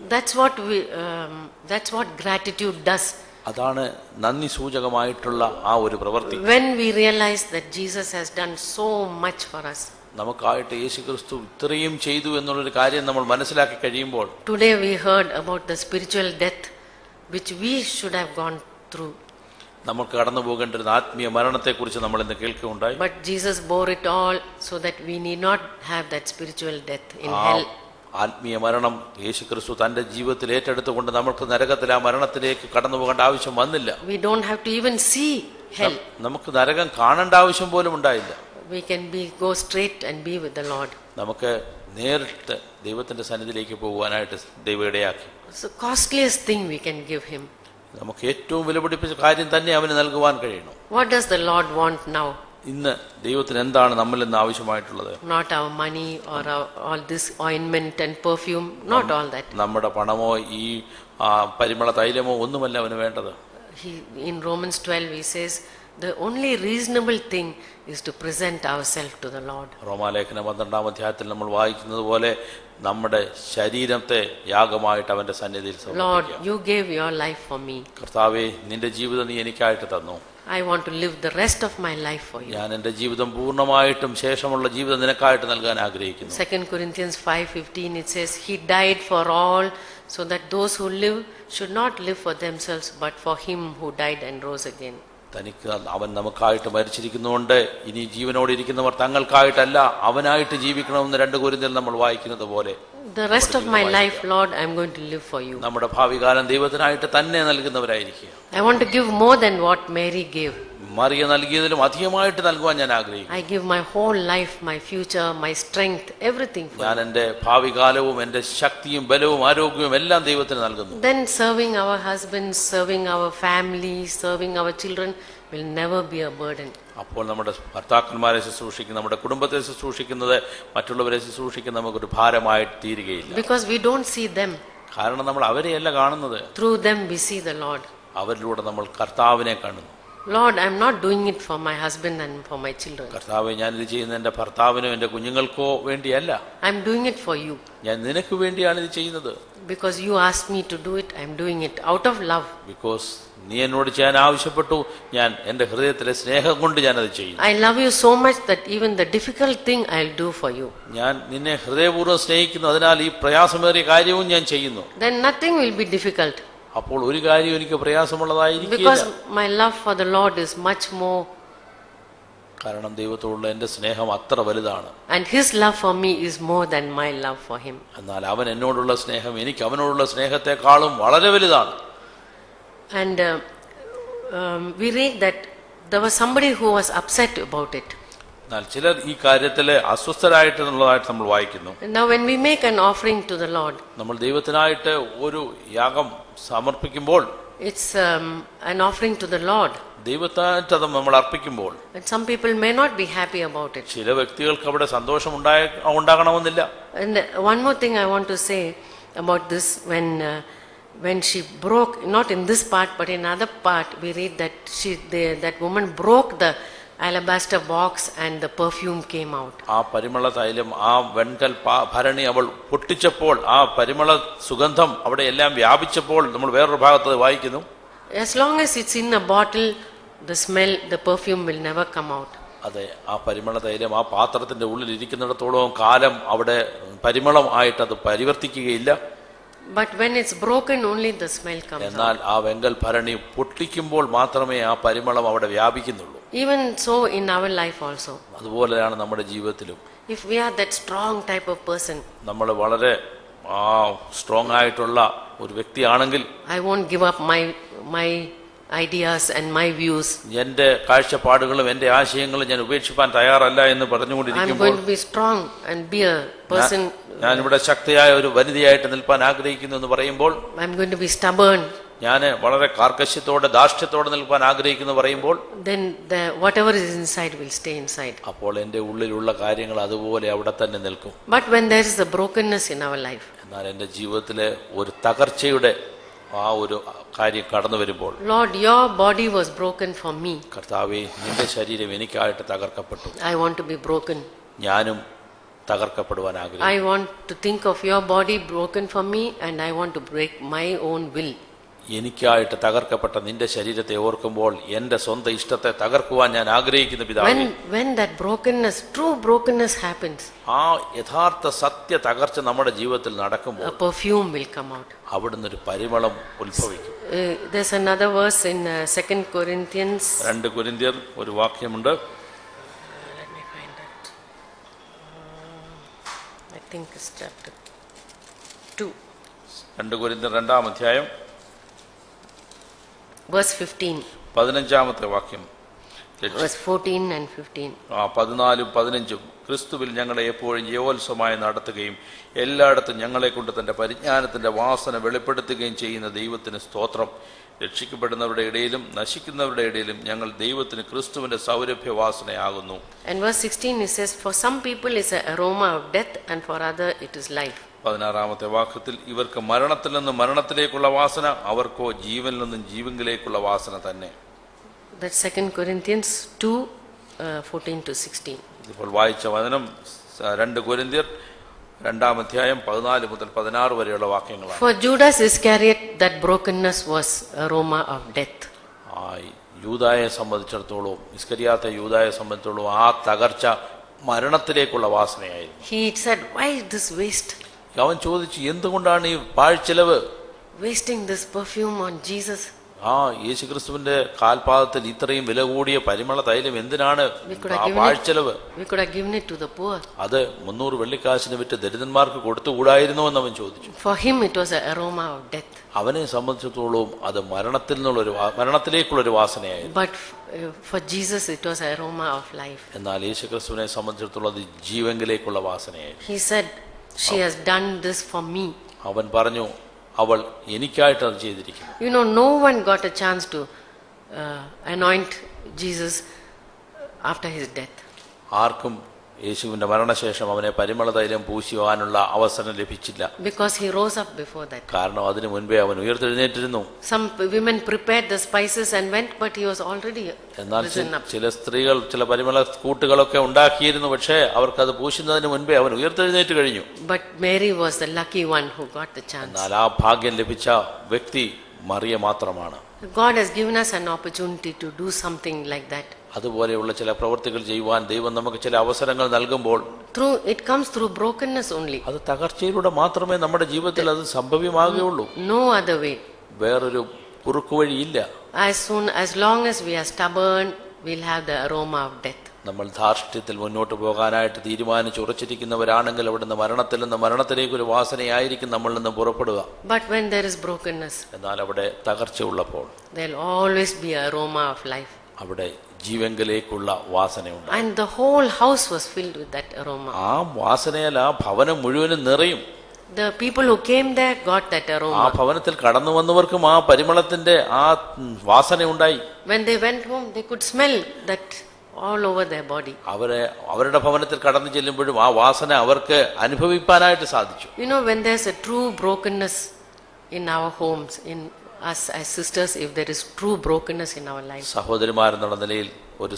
That's what gratitude does. അതാണ് നന്ദി സൂചകമായിട്ടുള്ള ആ ഒരു പ്രവൃത്തി. When we realize that Jesus has done so much for us. നമുക്കായിട്ട് യേശുക്രിസ്തു ഇത്രയും ചെയ്തു എന്നുള്ളൊരു കാര്യം നമ്മൾ മനസ്സിലാക്കി കഴിയുമ്പോൾ. Today we heard about the spiritual death which we should have gone through. നമുക്ക് കടന്നു പോകേണ്ടിരുന്ന ആത്മീയ മരണത്തെക്കുറിച്ച് നമ്മൾ ഇന്ന് കേൾക്കുകയുണ്ടായി. But Jesus bore it all so that we need not have that spiritual death in hell. ആത്മീയ മരണം യേശുക്രിസ്തു തന്റെ ജീവിതത്തിൽ ഏറ്റെടുത്തുകൊണ്ട് നമുക്ക് നരകത്തിൽ ആ മരണത്തിലേക്ക് കടന്നു പോകേണ്ട ആവശ്യം വന്നില്ല. We don't have to even see hell. നമുക്ക് നരകം കാണേണ്ട ആവശ്യം പോലും ഉണ്ടായില്ല. We can go straight and be with the Lord. നമുക്ക് നേരിട്ട് ദൈവത്തിന്റെ സന്നിധിയിലേക്ക് പോകുവാനായിട്ട് ദൈവം ഇടയാക്കി. So costliest thing we can give him. നമുക്ക് ഏറ്റവും വിലപിടിപ്പിച്ച കാര്യം തന്നെ അവന് നൽകുവാൻ കഴിയണം. What does the Lord want now? ഇന്ന് ദൈവത്തിന് എന്താണ് നമ്മളിൽ നിന്ന് ആവശ്യമായിട്ടുള്ളത്? Not our money or all this ointment and perfume, not all that. നമ്മുടെ പണമോ ഈ പരിമള തൈലമോ ഒന്നുമല്ല അവന് വേണ്ടത്. In Romans 12 he says the only reasonable thing is to present ourselves to the Lord. റോമാലേഖനം 12-ാം അധ്യായത്തിൽ നമ്മൾ വായിക്കുന്നത് പോലെ നമ്മുടെ ശരീരത്തെ യാഗമായിട്ട് അവന്റെ സന്നിധിയിൽ സമർപ്പിക്കുക. Lord, you gave your life for me. കർത്താവേ, നിന്റെ ജീവിതം നീ എനിക്കായിട്ട് തന്നു. I want to live the rest of my life for you. ഞാൻ എൻ്റെ ജീവിതം പൂർണ്ണമായിട്ടും ശേഷമുള്ള ജീവിതം നിനക്കായിട്ട് നൽകാൻ ആഗ്രഹിക്കുന്നു. 2 Corinthians 5:15 it says he died for all so that those who live should not live for themselves but for him who died and rose again. അവൻ നമുക്കായിട്ട് മരിച്ചിരിക്കുന്നുകൊണ്ട് ഇനി ജീവനോടെ ഇരിക്കുന്നവർ തങ്ങൾക്കായിട്ടല്ല അവനായിട്ട് ജീവിക്കണമെന്ന് 2 കൊരിന്ത്യർ നമ്മൾ വായിക്കുന്നത് പോലെ The rest of my life, Lord, I am going to live for you. നമ്മുടെ ഭാവികാലം ദൈവത്തിനായിട്ട് തന്നെ നൽകുന്നവരായിരിക്കുക. I want to give more than what Mary gave. Mariya നൽകിയതിലും അധികമായിട്ട് നൽകുവാൻ ഞാൻ ആഗ്രഹിക്കുന്നു. I give my whole life, my future, my strength, everything for you. ഞാൻ എൻ്റെ ഭാവികാലവും എൻ്റെ ശക്തിയും ബലവും ആരോഗ്യവും എല്ലാം ദൈവത്തിന് നൽകുന്നു. Then serving our husbands, serving our family, serving our children will never be a burden. അപ്പോൾ നമ്മുടെ ഭർത്താക്കന്മാരെ ശുശ്രൂഷിക്കുന്ന നമ്മുടെ കുടുംബത്തെ ശുശ്രൂഷിക്കുന്നത് മറ്റുള്ളവരെ ശുശ്രൂഷിക്കുന്ന നമുക്കൊരു ഭാരമായിട്ട് തീരുകയില്ല. Because we don't see them. കാരണം നമ്മൾ അവരെയല്ല കാണുന്നത്. Through them we see the Lord. അവരിലൂടെ നമ്മൾ കർത്താവിനെ കാണുന്നു. Lord, I'm not doing it for my husband and for my children. കർത്താവേ, ഞാനിത് ചെയ്യുന്നത് എൻ്റെ ഭർത്താവിനോ എൻ്റെ കുഞ്ഞുങ്ങൾക്കോ വേണ്ടിയല്ല, I'm doing it for you. ഞാൻ നിനക്ക് വേണ്ടിയാണ് ഇത് ചെയ്യുന്നത്. Because you asked me to do it, I'm doing it out of love. Because നീ എന്നോട് ചെയ്യാൻ ആവശ്യപ്പെട്ടു, ഞാൻ എൻ്റെ ഹൃദയത്തിലെ സ്നേഹം കൊണ്ട് ഞാനത് ചെയ്യുന്നു. I love you so much that even the difficult thing I'll do for you. ഞാൻ നിന്നെ ഹൃദയപൂർവ്വം സ്നേഹിക്കുന്നു, അതിനാൽ ഈ പ്രയാസമേറിയ കാര്യവും ഞാൻ ചെയ്യുന്നു. Then nothing will be difficult. അപ്പോൾ ഒരു കാര്യം എനിക്ക് പ്രയാസമുള്ളതായിരിക്കില്ല. Because my love for the Lord is much more. കാരണം ദൈവത്തോടുള്ള എൻ്റെ സ്നേഹം അത്ര വലുതാണ്. And his love for me is more than my love for him. എന്നാൽ അവൻ എന്നോടുള്ള സ്നേഹം എനിക്ക് അവനോടുള്ള സ്നേഹത്തെക്കാളും വളരെ വലുതാണ്. And we read that there was somebody who was upset about it. എന്നാൽ ചിലർ ഈ കാര്യത്തിൽ അസ്വസ്ഥരായിട്ടുള്ളതായിട്ട് നമ്മൾ വായിക്കുന്നു. Now when we make an offering to the Lord, നമ്മൾ ദൈവത്തിനായിട്ട് ഒരു യാഗം സമർപ്പിക്കുമ്പോൾ, it's an offering to the Lord. ദൈവത്തായിട്ട് അത് നമ്മൾ അർപ്പിക്കുമ്പോൾ, And some people may not be happy about it. ചില വ്യക്തികൾക്ക് അവിടെ സന്തോഷം ഉണ്ടാകണമെന്നില്ല. And one more thing I want to say about this, when she broke, not in this part but in another part, we read that that woman broke the alabaster box and the perfume came out. ആ പരിമള തൈലം, ആ വെൺകൽ ഭരണി അവൾ പൊട്ടിച്ചപ്പോൾ ആ പരിമള സുഗന്ധം അവിടെ എല്ലാം വ്യാപിച്ചപ്പോൾ നമ്മൾ വേറൊരു ഭാഗത്ത് വായിക്കുന്നു, As long as it's in a bottle, the smell, the perfume will never come out. അതെ, ആ പരിമള തൈലം ആ പാത്രത്തിന്റെ ഉള്ളിൽ ഇരിക്കുന്നിടത്തോളം കാലം അവിടെ പരിമളം ആയിട്ട് അത് പരിവർത്തിക്കുകയില്ല. But when it's broken, only the smell comes എന്നാൽ out. ആ വെങ്കൽ ഭരണി പൊട്ടിക്കുമ്പോൾ മാത്രമേ ആ പരിമളം അവിടെ വ്യാപിക്കുന്നുള്ളൂ. Even so in our life also. അതുപോലെയാണ് നമ്മുടെ ജീവിതത്തിലും. If we are that strong type of person, നമ്മൾ വളരെ സ്ട്രോങ് ആയിട്ടുള്ള ഒരു വ്യക്തിയാണെങ്കിൽ, I won't give up my ideas and my views. എന്റെ കാഴ്ചപ്പാടുകളും എന്റെ ആശയങ്ങളും ഞാൻ ഉപേക്ഷിപ്പാൻ തയ്യാറല്ല എന്ന് I'm പറഞ്ഞുകൊണ്ടിരിക്കുമ്പോൾ, going to be strong and be a person. ഞാനിവിടെ ശക്തിയായ ഒരു വനിതയായിട്ട് നിൽപ്പാൻ ആഗ്രഹിക്കുന്നു എന്ന് പറയുമ്പോൾ, I'm going to be stubborn. ഞാൻ വളരെ കാർക്കശ്യത്തോടെ ധാർഷ്ട്യത്തോടെ നിൽപ്പാൻ ആഗ്രഹിക്കുന്നു പറയുമ്പോൾ, Then whatever is inside will stay inside. അപ്പോൾ എന്റെ ഉള്ളിലുള്ള കാര്യങ്ങൾ അതുപോലെ അവിടെ തന്നെ നിൽക്കും. But when there is a brokenness in our life, എന്നാൽ എന്റെ ജീവിതത്തിലെ ഒരു തകർച്ചയുടെ ആ ഒരു കാര്യം കടന്നു വരുമ്പോൾ, Lord, your body was broken for me. കർത്താവേ, നിന്റെ ശരീരം എനിക്കായിട്ട് തകർക്കപ്പെട്ടു, I want to be broken. ഞാനും തകർക്കപ്പെടുവാൻ ആഗ്രഹിക്കുന്നു. I want to think of your body broken for me and I want to break my own will. എനിക്കായിട്ട് തകർക്കപ്പെട്ട നിന്റെ ശരീരത്തെ ഓർക്കുമ്പോൾ എന്റെ സ്വന്തം ഇഷ്ടത്തെ തകർക്കുവാൻ ഞാൻ ആഗ്രഹിക്കുന്ന പിതാവേ, When that brokenness, true brokenness happens, ആ യഥാർത്ഥ സത്യ തകർച്ച നമ്മുടെ ജീവിതത്തിൽ നടക്കുമ്പോൾ a perfume will come out. അവിടുന്ന് ഒരു പരിമളം ഉത്ഭവിക്കും. There's another verse in 2 Corinthians. 2 കൊരിന്ത്യർ ഒരു വാക്യമുണ്ട്. Let me find that. I think it's chapter 2. 2 കൊരിന്ത്യർ 2-ാം അധ്യായം Verse 15. 15-ാമത്തെ വാക്യം. Verse 14 and 15. 14-ഉം 15-ഉം ക്രിസ്തുവിൽ ഞങ്ങളെ എപ്പോഴും ജയോത്സവമായി നടത്തുകയും എല്ലായിടത്തും ഞങ്ങളെ കൊണ്ട് തന്റെ പരിജ്ഞാനത്തിന്റെ വാസന വെളിപ്പെടുത്തുകയും ചെയ്യുന്ന ദൈവത്തിന് സ്തോത്രം. രക്ഷിക്കപ്പെടുന്നവരുടെ ഇടയിലും നശിക്കുന്നവരുടെ ഇടയിലും ഞങ്ങൾ ദൈവത്തിന് ക്രിസ്തുവിന്റെ സൗരഭ്യവാസനയാകുന്നു. And verse 16 it says, for some people it's an aroma of death and for other it is life. 16-ാമത്തെ വാക്യത്തിൽ ഇവർക്ക് മരണത്തിൽ നിന്ന് മരണത്തിലേക്കുള്ള വാസന, അവർക്കോ ജീവനിൽ നിന്നും ജീവനിലേക്കുള്ള വാസന തന്നെ. That's 2 Corinthians 2, 14 to 16. ഇപ്പോൾ വായിച്ച വചനം 2 കൊരിന്ത്യർ 2-ാം അധ്യായം 14 മുതൽ 16 വരെയുള്ള വാക്യങ്ങളാണ്. For Judas Iscariot that brokenness was aroma of death. യൂദായെ സംബന്ധിച്ചിടത്തോളം, ഇസ്കരിയാത്ത യൂദായെ സംബന്ധിച്ചിടത്തോളം ആ തകർച്ച മരണത്തിലേക്കുള്ള വാസനയായിരുന്നു. He said, why this waste? അവൻ ചോദിച്ചു, എന്തുകൊണ്ടാണ് ഈ പാഴ്ചെലവ്? Wasting this perfume on Jesus. യേശുക്രിസ്തുവിന്റെ കാൽപാദത്തിൽ ഇത്രയും വില കൂടിയ പരിമള തൈലം എന്തിനാണ് ആ പാഴ്ചെലവ്? We could have given it to the poor. അത് 300 വെള്ളിക്കാശിന് വിറ്റ് ദരിദ്രന്മാർക്ക് കൊടുത്തുകൂടായിരുന്നോ എന്ന് അവൻ ചോദിച്ചു. For him it was an aroma of death. അവനെ സംബന്ധിച്ചിടത്തോളം അത് മരണത്തിലേക്കുള്ളൊരു വാസനയായിരുന്നു. But for Jesus it was an aroma of life. എന്നാൽ യേശുക്രിസ്തുവിനെ സംബന്ധിച്ചിടത്തോളം അത് ജീവനിലേക്കുള്ള വാസനയായിരുന്നു. He said, she has done this for me. അവൻ പറഞ്ഞു, അവൾ എനിക്കായിട്ട് അത് ചെയ്തിരിക്കുന്നു. You know, no one got a chance to anoint Jesus after his death. ആർക്കും യേശുവിന്റെ മരണശേഷം അവനെ പരിമള തൈലം പൂശുവാനുള്ള അവസരം ലഭിച്ചില്ല. Because he rose up before that. കാരണം അതിനു മുൻപേ അവൻ ഉയർത്തെഴുന്നേറ്റിരുന്നു. Some women prepared the spices and went, but he was already risen up. ചില സ്ത്രീകൾ ചില പരിമള കൂട്ടുകളൊക്കെ ഉണ്ടാക്കിയിരുന്നു, പക്ഷേ അവർക്കത് പൂശുന്നതിന് മുൻപേ അവൻ ഉയർത്തെഴുന്നേറ്റ് കഴിഞ്ഞു. But Mary was the lucky one who got the chance. എന്നാൽ ആ ഭാഗ്യം ലഭിച്ച വ്യക്തി മറിയ മാത്രമാണ്. God has given us an opportunity to do something like that. അതുപോലെയുള്ള ചില പ്രവൃത്തികൾ ചെയ്യുവാൻ ദൈവം നമുക്ക് ചില അവസരങ്ങൾ നൽകുമ്പോൾ It comes through brokenness only. അത് തകർച്ചയിലൂടെ മാത്രമേ നമ്മുടെ ജീവിതത്തിൽ അത് സംഭവ്യമാകുകയുള്ളൂ. No other way. വേറൊരു കുറുക്കു വഴിയില്ല. As long as we are stubborn, we'll have the aroma of death. നമ്മൾ ധാർഷ്ട്യത്തിൽ മുന്നോട്ട് പോകാനായിട്ട് തീരുമാനിച്ചുറച്ചിരിക്കുന്നവരാണെങ്കിൽ അവിടുന്ന് മരണത്തിൽ നിന്ന് മരണത്തിലേക്ക് ഒരു വാസനയായിരിക്കും നമ്മളിൽ നിന്ന് പുറപ്പെടുക. But when there is brokenness, എന്നാൽ അവിടെ തകർച്ച ഉള്ളപ്പോൾ there'll always be an aroma of life. അവിടെ ജീവങ്കിലേക്കുള്ള വാസനയുണ്ട്. And the whole house was filled with that aroma. ആ വാസനയാൽ ആ ഭവനം മുഴുവനും നിറയും. The people who came there got that ആ aroma. ഭവനത്തിൽ കടന്നു വന്നവർക്കും ആ പരിമളത്തിന്റെ ആ വാസന ഉണ്ടായി. When they went home, they could smell that all over their body. അവരുടെ ഭവനത്തിൽ കടന്നു ചെല്ലുമ്പോഴും ആ വാസന അവർക്ക് അനുഭവിപ്പാനായിട്ട് സാധിച്ചു. You know, when there's a true brokenness in our homes, in us as sisters, if there is true brokenness in our lives, സഹോദരിമാരെന്നുള്ള നിലയിൽ ഒരു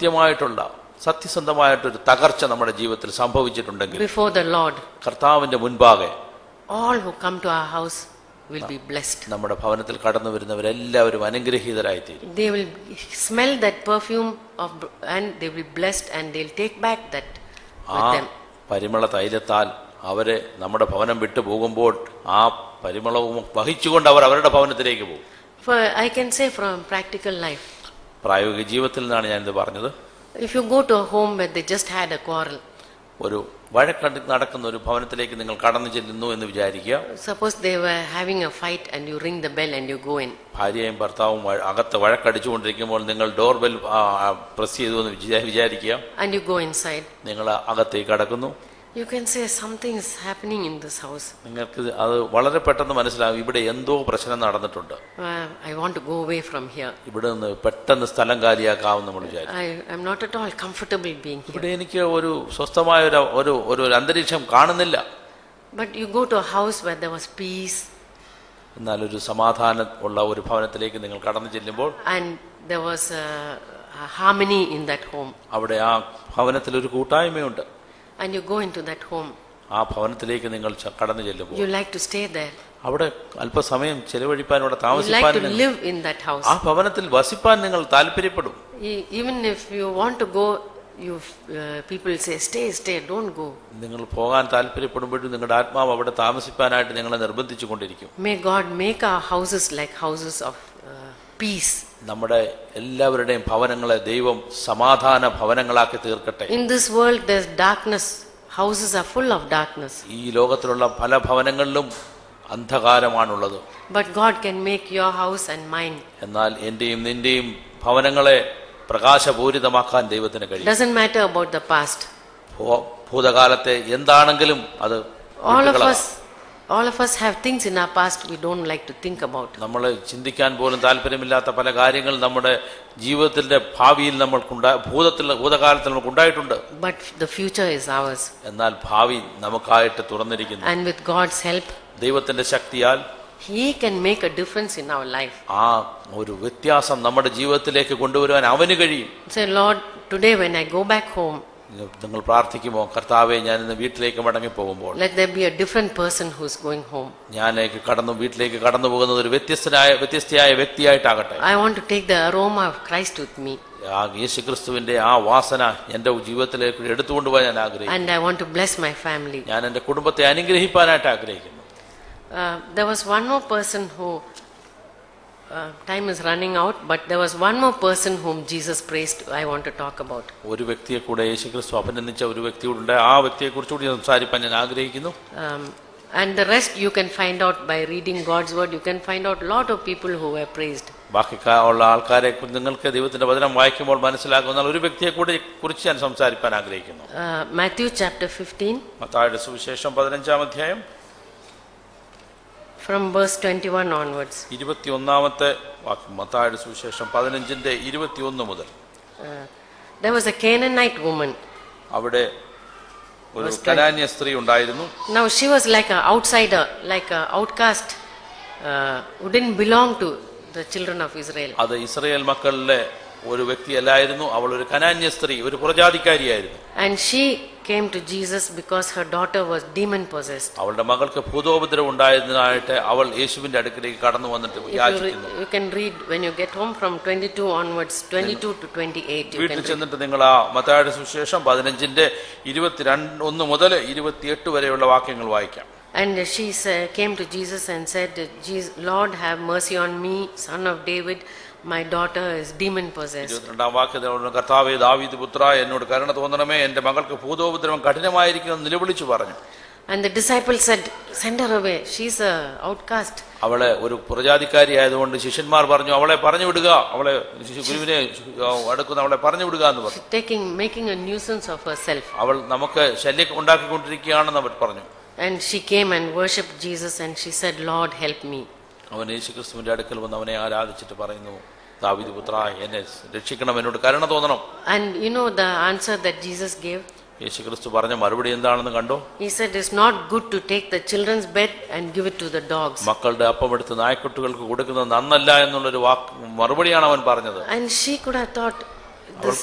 സത്യസന്ധമായിട്ടൊരു തകർച്ച നമ്മുടെ ജീവിതത്തിൽ സംഭവിച്ചിട്ടുണ്ടെങ്കിൽ before the Lord, കർത്താവിന്റെ മുൻപാകെ all who come to our house will be blessed. നമ്മുടെ ഭവനത്തിൽ കടന്നു വരുന്നവരെല്ലാവരും അനുഗ്രഹീതരായിത്തീരും. They will smell that perfume and they will be blessed, and they'll take back that with them. പരിമള തൈലത്താൽ അവരെ നമ്മുടെ ഭവനം വിട്ടു പോകുമ്പോൾ ആ പരിമളവും വഹിച്ചുകൊണ്ട് അവർ അവരുടെ ഭവനത്തിലേക്ക് പോകും. I can say from practical life, പ്രായോഗിക ജീവിതത്തിൽ നിന്നാണ് ഞാനിത് പറഞ്ഞത്. if you go to a home where they just had a quarrel, ഒരു വഴക്ക് നടക്കുന്ന ഒരു ഭവനത്തിലേക്ക് നിങ്ങൾ കടന്നു ചെല്ലുന്നു എന്ന് വിചാരിക്കുക. suppose they were having a fight and you ring the bell and you go in. ഭാര്യയും ഭർത്താവും അകത്ത് വഴക്കടിച്ചുകൊണ്ടിരിക്കുമ്പോൾ നിങ്ങൾ ഡോർ ബെൽ പ്രസ് ചെയ്തു എന്ന് വിചാരിക്കുക. And you go inside. നിങ്ങൾ അകത്തേക്ക് കടക്കുന്നു. You can say something is happening in this house. നിങ്ങൾക്ക് അത് വളരെ പെട്ടെന്ന് മനസ്സിലാവും, ഇവിടെ എന്തോ പ്രശ്നം നടന്നിട്ടുണ്ട്. I want to go away from here. ഇവിടെ നിന്ന് പെട്ടെന്ന് സ്ഥലം കാലിയാക്കാവും നമ്മൾ വിചാരിക്കും. I am not at all comfortable being here. ഇവിടെ എനിക്ക് ഒരു സ്വസ്ഥമായ ഒരു അന്തരീക്ഷം കാണുന്നില്ല. But you go to a house where there was peace. എന്നാൽ ഒരു സമാധാനം ഉള്ള ഒരു ഭവനത്തിലേക്ക് നിങ്ങൾ കടന്നു ചെല്ലുമ്പോൾ And there was a harmony in that home. അവിടെ ആ ഭവനത്തിൽ ഒരു കൂട്ടായ്മയുണ്ട്. And you go into that home. ആ ഭവനത്തിലേക്ക് നിങ്ങൾ കടന്നു ചെല്ലുമ്പോൾ You like to stay there. അവിടെ അല്പസമയം ചെലവഴിപ്പാൻ, അവിടെ You like താമസിപ്പാൻ, to live in that house. ആ ഭവനത്തിൽ വസിപ്പാൻ നിങ്ങൾ താല്പര്യപ്പെടും. Even if you want to go, people say stay, don't go. നിങ്ങൾ പോകാൻ താല്പര്യപ്പെടുമ്പോഴും നിങ്ങളുടെ ആത്മാവ് അവിടെ താമസിപ്പാനായിട്ട് നിങ്ങളെ നിർബന്ധിച്ചു കൊണ്ടിരിക്കും. May God make our houses like houses of peace. നമ്മുടെ എല്ലാവരുടെയും ഭവനങ്ങളെ ദൈവം സമാധാന ഭവനങ്ങളാക്കി തീർക്കട്ടെ. In this world there's darkness. Houses are full of darkness. ഈ ലോകത്തിലുള്ള പല ഭവനങ്ങളിലും അന്ധകാരമാണുള്ളത്. But God can make your house and mine. എന്നാൽ എന്റെയും നിന്റെയും ഭവനങ്ങളെ പ്രകാശപൂരിതമാക്കാൻ ദൈവത്തിന് കഴിയും. Doesn't matter about the past. ഭൂതകാലത്തെ എന്താണെങ്കിലും അത് all of us have things in our past we don't like to think about. നമ്മൾ ചിന്തിക്കാൻ പോലും താല്പര്യമില്ലാത്ത പല കാര്യങ്ങൾ നമ്മുടെ ജീവിതത്തിന്റെ ഭാവിയിൽ ഭൂതകാലത്തിൽ നമുക്ക് ഉണ്ടായിട്ടുണ്ട്. But the future is ours. എന്നാൽ ഭാവി നമുക്കായിട്ട് തുറന്നിരിക്കുന്നു. And with God's help, ദൈവത്തിന്റെ ശക്തിയാൽ He can make a difference in our life. ആ ഒരു വ്യത്യാസം നമ്മുടെ ജീവിതത്തിലേക്ക് കൊണ്ടുവരുവാൻ അവന് കഴിയും. Say, Lord, today when I go back home, നിങ്ങൾ പ്രാർത്ഥിക്കുമോ, കർത്താവേ ഞാൻ ഇന്ന് വീട്ടിലേക്ക് മടങ്ങി പോകുമ്പോൾ let there be a different person who's going home. വീട്ടിലേക്ക് കടന്നു പോകുന്നത് ഒരു വ്യത്യസ്തയായ വ്യക്തിയായിട്ടാകട്ടെ. I want to take the aroma of Christ with me. യേശുക്രിസ്തുവിന്റെ ആ വാസന എന്റെ ജീവിതത്തിലേക്ക് എടുത്തുകൊണ്ടുപോകാൻ ഞാൻ ആഗ്രഹിക്കുന്നു. And I want to bless my family. ഞാൻ എന്റെ കുടുംബത്തെ അനുഗ്രഹിക്കാനായിട്ട് ആഗ്രഹിക്കുന്നു. There was one more person who time is running out, but there was one more person whom Jesus praised I want to talk about. ഒരു വ്യക്തിയെ കൂടെ യേശുക്രിസ്തു അഭിനന്ദിച്ച ഒരു വ്യക്തിയുണ്ട്. ആ വ്യക്തിയെക്കുറിച്ച് കൂടി സംസാരിക്കാൻ ഞാൻ ആഗ്രഹിക്കുന്നു. And the rest you can find out by reading God's word. You can find out lot of people who were praised. ബാക്കിയുള്ള ആൾക്കാരെ നിങ്ങൾക്ക് ദൈവത്തിന്റെ വചനം വായിക്കുമ്പോൾ മനസ്സിലാകുന്ന ഒരു വ്യക്തിയെ കുറിച്ച് ഞാൻ സംസാരിക്കാൻ ആഗ്രഹിക്കുന്നു. Matthew chapter 15. മത്തായിയുടെ സുവിശേഷം 15-ാം അധ്യായം from verse 21 onwards. 21-ാമത്തെ വാക്യം. മത്തായിയുടെ സുവിശേഷം 15-ന്റെ 21 മുതൽ. There was a Canaanite woman. അവിടെ ഒരു കനാന്യ സ്ത്രീ ഉണ്ടായിരുന്നു. Now she was like an outsider, like an outcast, who didn't belong to the children of Israel. അത് ഇസ്രായേൽ മക്കളിലെ ഒരു വ്യക്തിയല്ലായിരുന്നു. അവൾ ഒരു കനാന്യ സ്ത്രീ, ഒരു പുറജാതിക്കാരിയായിരുന്നു. And she came to Jesus because her daughter was demon possessed. അവളുടെ മകൾക്ക് ഭൂതോപദ്രവം ഉണ്ടായതിനായിട്ട് അവൾ യേശുവിന്റെ അടുക്കിലേക്ക് കടന്നു വന്നിട്ട് യാചിക്കുന്നു. You can read when you get home from 22 onwards, 22 to 28. വീട്ടിൽ ചെന്നിട്ട് നിങ്ങൾ ആ മത്തായിയുടെ സുവിശേഷം 15:21 മുതൽ 28 വരെയുള്ള വാക്യങ്ങൾ വായിക്കാം. And she came to Jesus and said, Lord, have mercy on me, son of David. My daughter is demon possessed. 22-ാം വാക്യത്തിൽ കർത്താവേ ദാവീദ് പുത്രാ എന്നോട് കരുണ തോന്നണമേ, എന്റെ മകൾക്ക് ഭൂതോപദ്രവം കഠിനമായിരിക്കുന്നു നിലവിളിച്ചു പറഞ്ഞു. And the disciples said, send her away, she's a outcast. അവളെ ഒരു പുറജാതിക്കാരി ആയതുകൊണ്ട് ശിഷ്യന്മാർ പറഞ്ഞു അവളെ പറഞ്ഞു വിടുക, അവളെ ഗുരുവിനെ അടുക്കുന്ന അവളെ പറഞ്ഞു വിടുക എന്ന് പറഞ്ഞു. Making a nuisance of herself. അവൾ നമുക്ക് ശല്യം ഉണ്ടാക്കിക്കൊണ്ടിരിക്കുകയാണെന്ന് അവർ പറഞ്ഞു. And she came and worshipped Jesus and she said, Lord, help me. അവൻ യേശുക്രിസ്തുവിന്റെ അടുക്കൽ വന്ന് അവനെ ആരാധിച്ചിട്ട് പറയുന്നു, ദാവീദ് പുത്രാ എന്നെ രക്ഷിക്കണം, എന്നോട് കരുണ തോന്നണം. And you know the answer that Jesus gave? യേശുക്രിസ്തു പറഞ്ഞ മറുപടി എന്താണെന്ന് കണ്ടോ? He said, it's not good to take the children's bread and give it to the dogs. മക്കളുടെ അപ്പം എടുത്ത് നായ്ക്കുട്ടികൾക്ക് കൊടുക്കുന്നത് നന്നല്ല എന്നുള്ളൊരു മറുപടിയാണ് അവൻ പറഞ്ഞത്. And she could have thought, this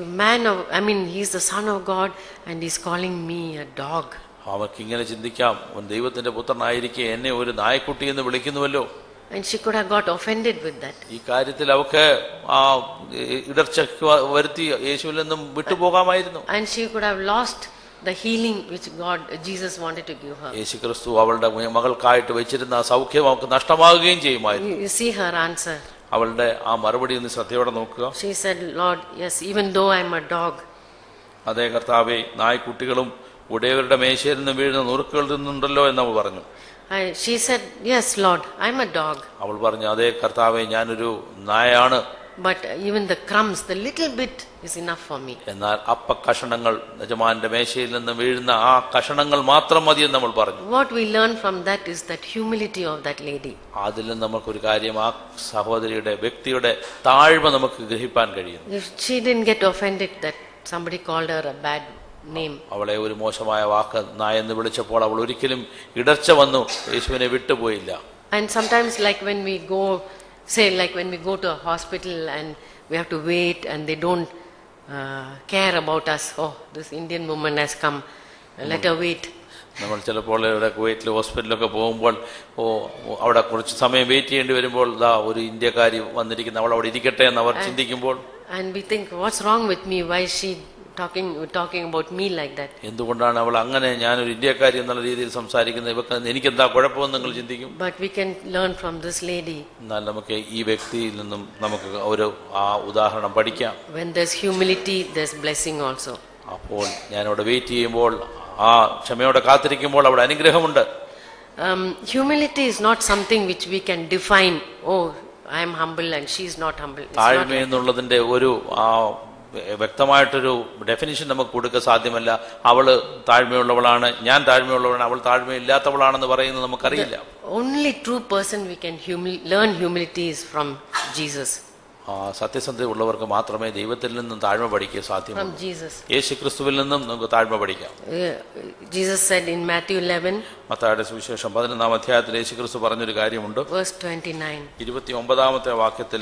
he's the son of God and he's calling me a dog. അവർക്ക് ഇങ്ങനെ ചിന്തിക്കാം, ദൈവത്തിന്റെ പുത്രനായിരിക്കെ എന്നെ ഒരു നായ്ക്കുട്ടി എന്ന് വിളിക്കുന്നുവല്ലോ. And she could have got offended with that. ഈ കാര്യത്തിൽ അവർക്ക് ആ ഇടർച്ച വരുത്തി യേശുവിൽ നിന്നും വിട്ടുപോകാമായിരുന്നു. And she could have lost the healing which Jesus wanted to give her. യേശുക്രിസ്തു അവളുടെ മകൾക്കായിട്ട് വെച്ചിരുന്ന സൗഖ്യം അവൾക്ക് നഷ്ടമാവുകയും ചെയ്യുമായിരുന്നു. You see her answer. അവളുടെ ആ മറുപടി ഒന്ന് ശ്രദ്ധയോടെ നോക്കുക. She said, Lord, yes, even though I'm a dog. അതേ കർത്താവേ, നായ്ക്കുട്ടികളും ഉടയവരുടെ മേശയിൽ നിന്ന് വീഴുന്ന നുറുക്കുകൾ തിന്നുണ്ടല്ലോ എന്നവൾ പറഞ്ഞു. She said, yes, Lord, I'm a dog. അവൾ പറഞ്ഞു, അതേ കർത്താവേ, ഞാനൊരു നായയാണ്. But even the crumbs, the little bit is enough for me. എന്നാൽ അപ്പക്കഷണങ്ങൾ, യജമാനന്റെ മേശയിൽ നിന്ന് വീഴുന്ന ആ കഷണങ്ങൾ മാത്രം മതിയെന്ന് നമ്മൾ പറഞ്ഞു. What we learn from that is that humility of that lady. അതിൽ നിന്ന് നമുക്കൊരു കാര്യം, ആ സഹോദരിയുടെ വ്യക്തിയുടെ താഴ്മ നമുക്ക് ഗ്രഹിക്കാൻ കഴിയുന്നു. She didn't get offended that somebody called her a bad name. അവളെ ഒരു മോശമായ വാക്ക് നായെന്ന് വിളിച്ചപ്പോൾ അവൾ ഒരിക്കലും ഇടർച്ച വന്നു യേശുവിനെ വിട്ടുപോയില്ല. And sometimes like when we go to a hospital and we have to wait and they don't care about us. Oh, this Indian woman has come, let her wait. നമ്മൾ ചിലപ്പോൾ ഇവിടെ കുവൈറ്റിൽ ഹോസ്പിറ്റലൊക്കെ പോകുമ്പോൾ അവിടെ കുറച്ച് സമയം വെയിറ്റ് ചെയ്യേണ്ടി വരുമ്പോൾ ഒരു ഇന്ത്യക്കാരി വന്നിരിക്കുന്ന, അവൾ അവിടെ ഇരിക്കട്ടെ എന്ന് അവർ ചിന്തിക്കുമ്പോൾ, and we think, what's wrong with me, why is she talking about me like that? എന്തുകൊണ്ടാണ് അവൾ അങ്ങനെ, ഞാനൊരു ഇന്ത്യക്കാരി എന്നുള്ള രീതിയിൽ സംസാരിക്കുന്നത്, ഇവക്ക് എനിക്കെന്താ കുഴപ്പമെന്ന് നിങ്ങൾ ചിന്തിക്കും. But we can learn from this lady. എന്നാൽ നമുക്ക് ഈ വ്യക്തിയിൽ നിന്നും നമുക്ക് ഒരു ആ ഉദാഹരണം പഠിക്കാം. When there's humility, there's blessing also. അപ്പോൾ ഞാനവിടെ വെയിറ്റ് ചെയ്യുമ്പോൾ, ആ ക്ഷമയോടെ കാത്തിരിക്കുമ്പോൾ അവിടെ അനുഗ്രഹമുണ്ട്. Humility is not something which we can define. Oh, I am humble and she is not humble. താഴ്മ എന്നുള്ളതിന്റെ ഒരു വ്യക്തമായിട്ടൊരു ഡെഫിനിഷൻ നമുക്ക് കൊടുക്കാൻ സാധ്യമല്ല. അവള് താഴ്മയുള്ളവളാണ്, ഞാൻ താഴ്മയുള്ളവളാണ്, അവൾ താഴ്മയില്ലാത്തവളാണെന്ന് പറയുന്നത് നമുക്കറിയില്ല. Only true person we can learn humility is from Jesus. സത്യസന്ധതയുള്ളവർക്ക് മാത്രമേ ദൈവത്തിൽ നിന്നും താഴ്മ പഠിക്കാൻ സാധ്യമുള്ളൂ. യേശുക്രിസ്തുവിൽ നിന്നും നമുക്ക് താഴ്മ പഠിക്കാം. Jesus said in Matthew 11, മത്തായിയുടെ സുവിശേഷം 11-ാം അധ്യായത്തിൽ യേശുക്രിസ്തു പറഞ്ഞൊരു കാര്യമുണ്ട്. verse 29. 29-ാമത്തെ വാക്യത്തിൽ,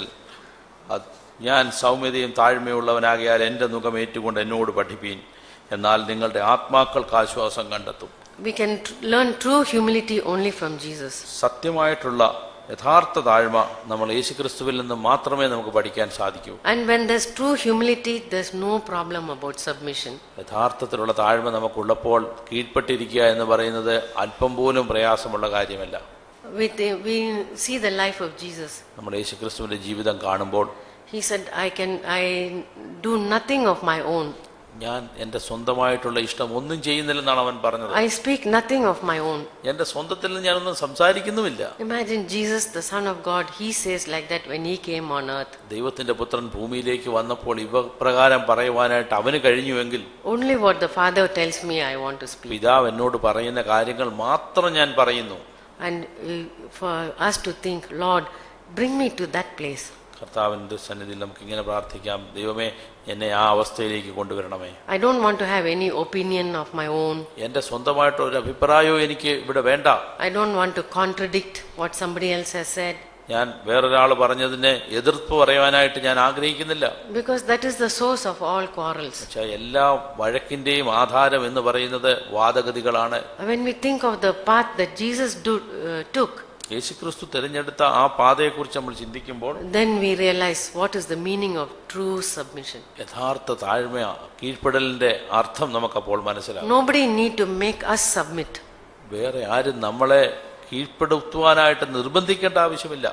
ഞാൻ സൗമ്യതയും താഴ്മയുള്ളവനാകിയാൽ എൻ്റെ മുഖം ഏറ്റുകൊണ്ട് എന്നോട് പഠിപ്പീൻ, എന്നാൽ നിങ്ങളുടെ ആത്മാക്കൾക്ക് ആശ്വാസം കണ്ടെത്തും. We can learn true humility only from Jesus. സത്യമായിട്ടുള്ള യഥാർത്ഥ താഴ്മ നമ്മൾ യേശുക്രിസ്തുവിൽ നിന്ന് മാത്രമേ നമുക്ക് പഠിക്കാൻ സാധിക്കൂ. And when there's true humility, there's no problem about submission. യഥാർത്ഥത്തിലുള്ള താഴ്മ നമുക്കുള്ളപ്പോൾ കീഴ്പ്പെട്ടിരിക്കുക എന്ന് പറയുന്നത് അല്പം പോലും പ്രയാസമുള്ള കാര്യമല്ല. We see the life of Jesus. നമ്മൾ യേശുക്രിസ്തുവിന്റെ ജീവിതം കാണുമ്പോൾ, he said, I do nothing of my own. ഞാൻ എൻ്റെ സ്വന്തമായിട്ടുള്ള ഇഷ്ടം ഒന്നും ചെയ്യുന്നില്ലെന്നാണ് അവൻ പറഞ്ഞത്. I speak nothing of my own. എൻ്റെ സ്വന്തത്തിൽ നിന്ന് ഞാനൊന്നും സംസാരിക്കുന്നുമില്ല. Imagine Jesus, the Son of God, he says like that when he came on earth. ദൈവത്തിന്റെ പുത്രൻ ഭൂമിയിലേക്ക് വന്നപ്പോൾ ഇവ പ്രകാരം പറയുവാനായിട്ട് അവന് കഴിഞ്ഞുവെങ്കിൽ, only what the Father tells me I want to speak. പിതാവ് എന്നോട് പറയുന്ന കാര്യങ്ങൾ മാത്രം ഞാൻ പറയുന്നു. And for us to think, Lord, bring me to that place. കർത്താവിൻ്റെ സന്നിധിയിൽ നമുക്ക് ഇങ്ങനെ പ്രാർത്ഥിക്കാം, ദൈവമേ എന്നെ ആ അവസ്ഥയിലേക്ക് കൊണ്ടുവരണമേ. I don't want to have any opinion of my own. എൻ്റെ സ്വന്തമായിട്ട് ഒരു അഭിപ്രായവും എനിക്ക് ഇവിടെ വേണ്ട. I don't want to contradict what somebody else has said. ഞാൻ വേറൊരാൾ പറഞ്ഞതിനെ എതിർപ്പ് പറയാനായിട്ട് ഞാൻ ആഗ്രഹിക്കുന്നില്ല. Because that is the source of all quarrels. പക്ഷേ എല്ലാ വഴക്കിന്റെയും ആധാരം എന്ന് പറയുന്നത് വാദഗതികളാണ്. When we think of the path that Jesus took, യേശുക്രിസ്തു തിരഞ്ഞെടുത്ത ആ പാതയെക്കുറിച്ച് നമ്മൾ ചിന്തിക്കുമ്പോൾ then we realize what is the meaning of true submission. യഥാർത്ഥ താഴ്മ, കീഴ്പ്പെടലിന്റെ അർത്ഥം നമുക്കപ്പോൾ മനസ്സിലാവും. Nobody need to make us submit. വേറെ ആരും നമ്മളെ കീഴ്പ്പെടുത്തുവാനായിട്ട് നിർബന്ധിക്കേണ്ട ആവശ്യമില്ല.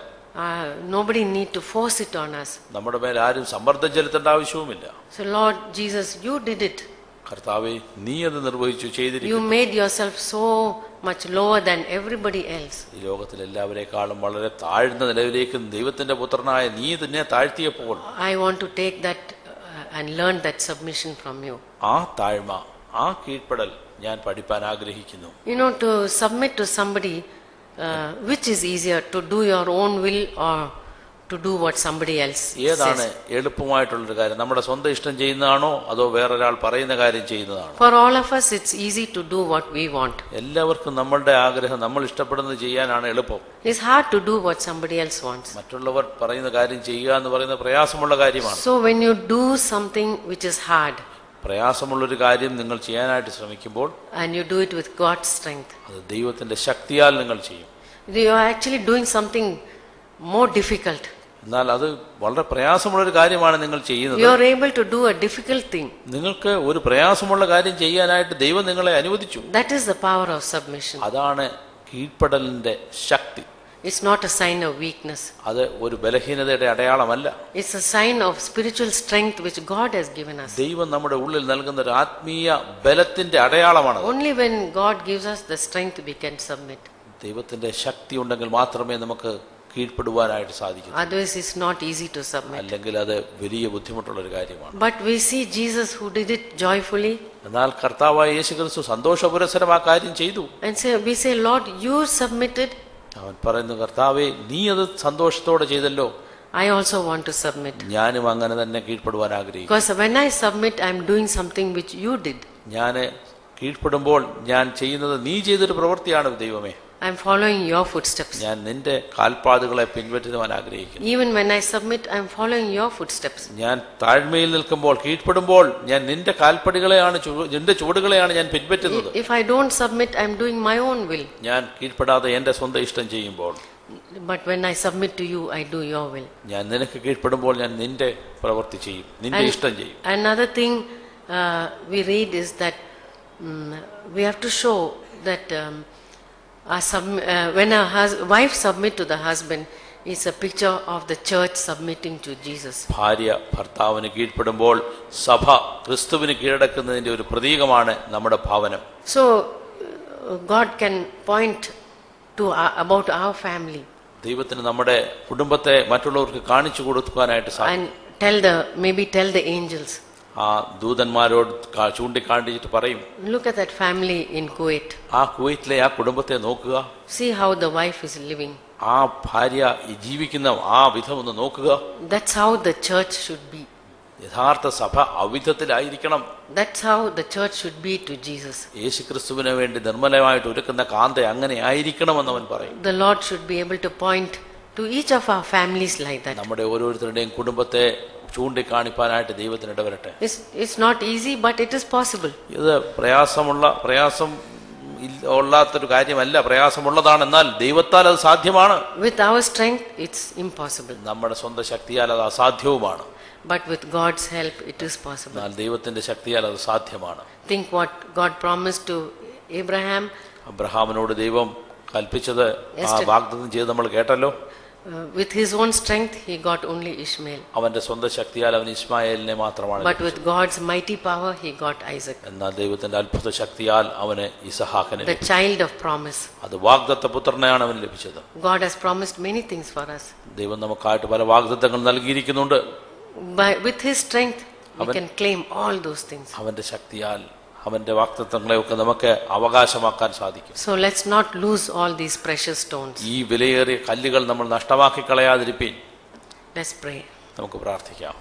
Nobody need to force it on us. നമ്മുടെ മേൽ ആരും സമ്മർദ്ദം ചെലുത്തേണ്ട ആവശ്യവുമില്ല. So Lord Jesus, you did it. കർത്താവേ, നീ അത് നിർവഹിച്ചു, ചെയ്തിരിക്കുന്നു. You made yourself so much lower than everybody else. ഈ ലോകത്തിൽ എല്ലാവരെക്കാളും വളരെ താഴ്ന്ന നിലയിലേക്ക് ദൈവത്തിന്റെ പുത്രനായ നീ തന്നെ താഴ്ത്തിയപ്പോൾ I want to take that and learn that submission from you. ആ താഴ്മ, ആ കീഴ്പ്പെടൽ ഞാൻ പഠിപ്പാൻ ആഗ്രഹിക്കുന്നു. You know, to submit to somebody, which is easier, to do your own will or to do what somebody else ഏതാണ് says? എളുപ്പമായിട്ടുള്ളൊരു കാര്യം? നമ്മുടെ സ്വന്തം ഇഷ്ടം ചെയ്യുന്നതാണോ അതോ വേറൊരാൾ പറയുന്ന കാര്യം ചെയ്യുന്നതാണോ? For all of us, it's easy to do what we want. എല്ലാവർക്കും നമ്മളുടെ ആഗ്രഹം, നമ്മൾ ഇഷ്ടപ്പെടുന്നത് ചെയ്യാനാണ് എളുപ്പം. It's hard to do what somebody else wants. മറ്റുള്ളവർ പറയുന്ന കാര്യം ചെയ്യുക എന്ന് പറയുന്നത് പ്രയാസമുള്ള കാര്യമാണ്. So when you do something which is hard, പ്രയാസമുള്ളൊരു കാര്യം നിങ്ങൾ ചെയ്യാനായിട്ട് ശ്രമിക്കുമ്പോൾ and you do it with God's strength, അത് ദൈവത്തിന്റെ ശക്തിയാൽ നിങ്ങൾ ചെയ്യും. you are actually doing something more difficult. എന്നാൽ അത് വളരെ പ്രയാസമുള്ളൊരു കാര്യമാണ് നിങ്ങൾ ചെയ്യുന്നത്. You are able to do a difficult thing. നിങ്ങൾക്ക് ഒരു പ്രയാസമുള്ള കാര്യം ചെയ്യാനായിട്ട് ദൈവം നിങ്ങളെ അനുവദിച്ചു. That is the power of submission. അതാണ് കീഴ്പ്പെടലിന്റെ ശക്തി. It's not a sign of weakness. അത് ഒരു ബലഹീനതയുടെ അടയാളമല്ല. It's a sign of spiritual strength which God has given us. ദൈവം നമ്മുടെ ഉള്ളിൽ നൽകുന്ന ഒരു ആത്മീയ ബലത്തിന്റെ അടയാളമാണ്. Only when God gives us the strength we can submit. ദൈവത്തിന്റെ ശക്തി ഉണ്ടെങ്കിൽ മാത്രമേ നമുക്ക് കീഴ്പ്പെടുവാനായിട്ട് സാധിക്കൂ. Otherwise it's not easy to submit. അല്ലെങ്കിൽ അത് വലിയ ബുദ്ധിമുട്ടുള്ള ഒരു കാര്യമാണ്. But we see Jesus who did it joyfully. എന്നാൽ കർത്താവായ യേശുക്രിസ്തു സന്തോഷപുരസ്സരം ആ കാര്യം ചെയ്തു. And we say, Lord, you submitted. അവൻ പറയുന്നു, കർത്താവേ, നീ അത് സന്തോഷത്തോടെ ചെയ്തല്ലോ, I also want to submit. ഞാനും അങ്ങനെ തന്നെ കീഴ്പ്പെടുവാൻ ആഗ്രഹിക്കുന്നു. Because when I submit, I am doing something which you did. ഞാൻ കീഴ്പ്പെടുമ്പോൾ ഞാൻ ചെയ്യുന്നത് നീ ചെയ്തൊരു പ്രവൃത്തിയാണ് ദൈവമേ. I am following your footsteps. ഞാൻ നിന്റെ കാൽപ്പാടുകളെ പിൻപറ്റുവാൻ ആഗ്രഹിക്കുന്നു. Even when I submit, I am following your footsteps. ഞാൻ താഴ്മയിൽ നിൽക്കുമ്പോൾ, കീഴ്പ്പെടുമ്പോൾ ഞാൻ നിന്റെ കാൽപ്പടികളെയാണ്, നിന്റെ ചുവടുകളെയാണ് ഞാൻ പിൻപറ്റുന്നത്. If I don't submit, I am doing my own will. ഞാൻ കീഴ്പ്പെടാതെ എന്റെ സ്വന്തം ഇഷ്ടം ചെയ്യുമ്പോൾ, But when I submit to you, I do your will. ഞാൻ നിനക്ക് കീഴ്പ്പെടുമ്പോൾ ഞാൻ നിന്റെ പ്രവൃത്തി ചെയ്യും, നിന്റെ ഇഷ്ടം ചെയ്യും. Another thing we read is that we have to show that when a wife submit to the husband, it's a picture of the church submitting to Jesus. ഭാര്യ ഭർത്താവിന് കീഴ്പ്പെടുമ്പോൾ സഭ ക്രിസ്തുവിന് കീഴടക്കുന്നതിന്റെ ഒരു പ്രതീകമാണ് നമ്മുടെ ഭവനം. So God can point to about our family ദൈവത്തിന് നമ്മുടെ കുടുംബത്തെ മറ്റുള്ളവർക്ക് കാണിച്ചു കൊടുക്കാനായിട്ട് സാധിക്കും. and tell the angels. ആ ദൂതന്മാരോട് ചൂണ്ടിക്കാണിച്ചിട്ട് പറയും, Look at that family in Kuwait. ആ കുവൈറ്റിലെ ആ കുടുംബത്തെ നോക്കുക, See how the wife is living. ആ ഭാര്യ ജീവിക്കുന്ന ആ വിധം ഒന്ന് നോക്കുക. That's how the church should be. യഥാർത്ഥ സഭ അവിധത്തിലായിരിക്കണം. That's how the church should be to Jesus. യേശുക്രിസ്തുവിന് വേണ്ടി നിർമ്മലമായിട്ട് ഒരുക്കുന്ന കാന്ത അങ്ങനെ ആയിരിക്കണമെന്ന് അവൻ പറയും. The Lord should be able to point to each of our families like that. നമ്മുടെ ഓരോരുത്തരുടെയും കുടുംബത്തെ ചൂണ്ടിക്കാണിപ്പാനായിട്ട് ദൈവത്തിന് ഇടവരട്ടെ. It's not easy, but it is possible. ഇത് പ്രയാസം ഉള്ളാത്തൊരു കാര്യമല്ല, പ്രയാസമുള്ളതാണ്. എന്നാൽ ദൈവത്താൽ അത് സാധ്യമാണ്. With our strength, it's impossible. നമ്മുടെ സ്വന്തം ശക്തിയാൽ അത് അസാധ്യവുമാണ്. But with God's help, it is possible. എന്നാൽ ദൈവത്തിന്റെ ശക്തിയാൽ അത് സാധ്യമാണ്. Think what God promised to Abraham. അബ്രഹാമിനോട് ദൈവം കൽപ്പിച്ചത്, ആ വാഗ്ദത്തം ചെയ്ത് നമ്മൾ കേട്ടല്ലോ. With his own strength, he got only Ishmael. അവന്റെ സ്വന്തം ശക്തിയാൽ അവൻ ഇസ്മായേലിനെ മാത്രമാണ്. But with God's mighty power, he got Isaac. എന്നാൽ ദൈവത്തിന്റെ അത്ഭുത ശക്തിയാൽ അവന് ഇസഹാക്കിനെ, The child of promise. അത് വാഗ്ദത്ത പുത്രനെയാണ് അവന് ലഭിച്ചത്. God has promised many things for us. ദൈവം നമുക്കായിട്ട് പല വാഗ്ദത്തങ്ങൾ നൽകിയിരിക്കുന്നുണ്ട്. With his strength, we can claim all those things. അവന്റെ ശക്തിയാൽ അവന്റെ വാഗ്ദത്തങ്ങളെയൊക്കെ നമുക്ക് അവകാശമാക്കാൻ സാധിക്കും. So let's not lose all these precious stones. ഈ വിലയേറിയ കല്ലുകൾ നമ്മൾ നഷ്ടമാക്കി കളയാതിരിപ്പീൻ. Let's pray. നമുക്ക് പ്രാർത്ഥിക്കാം.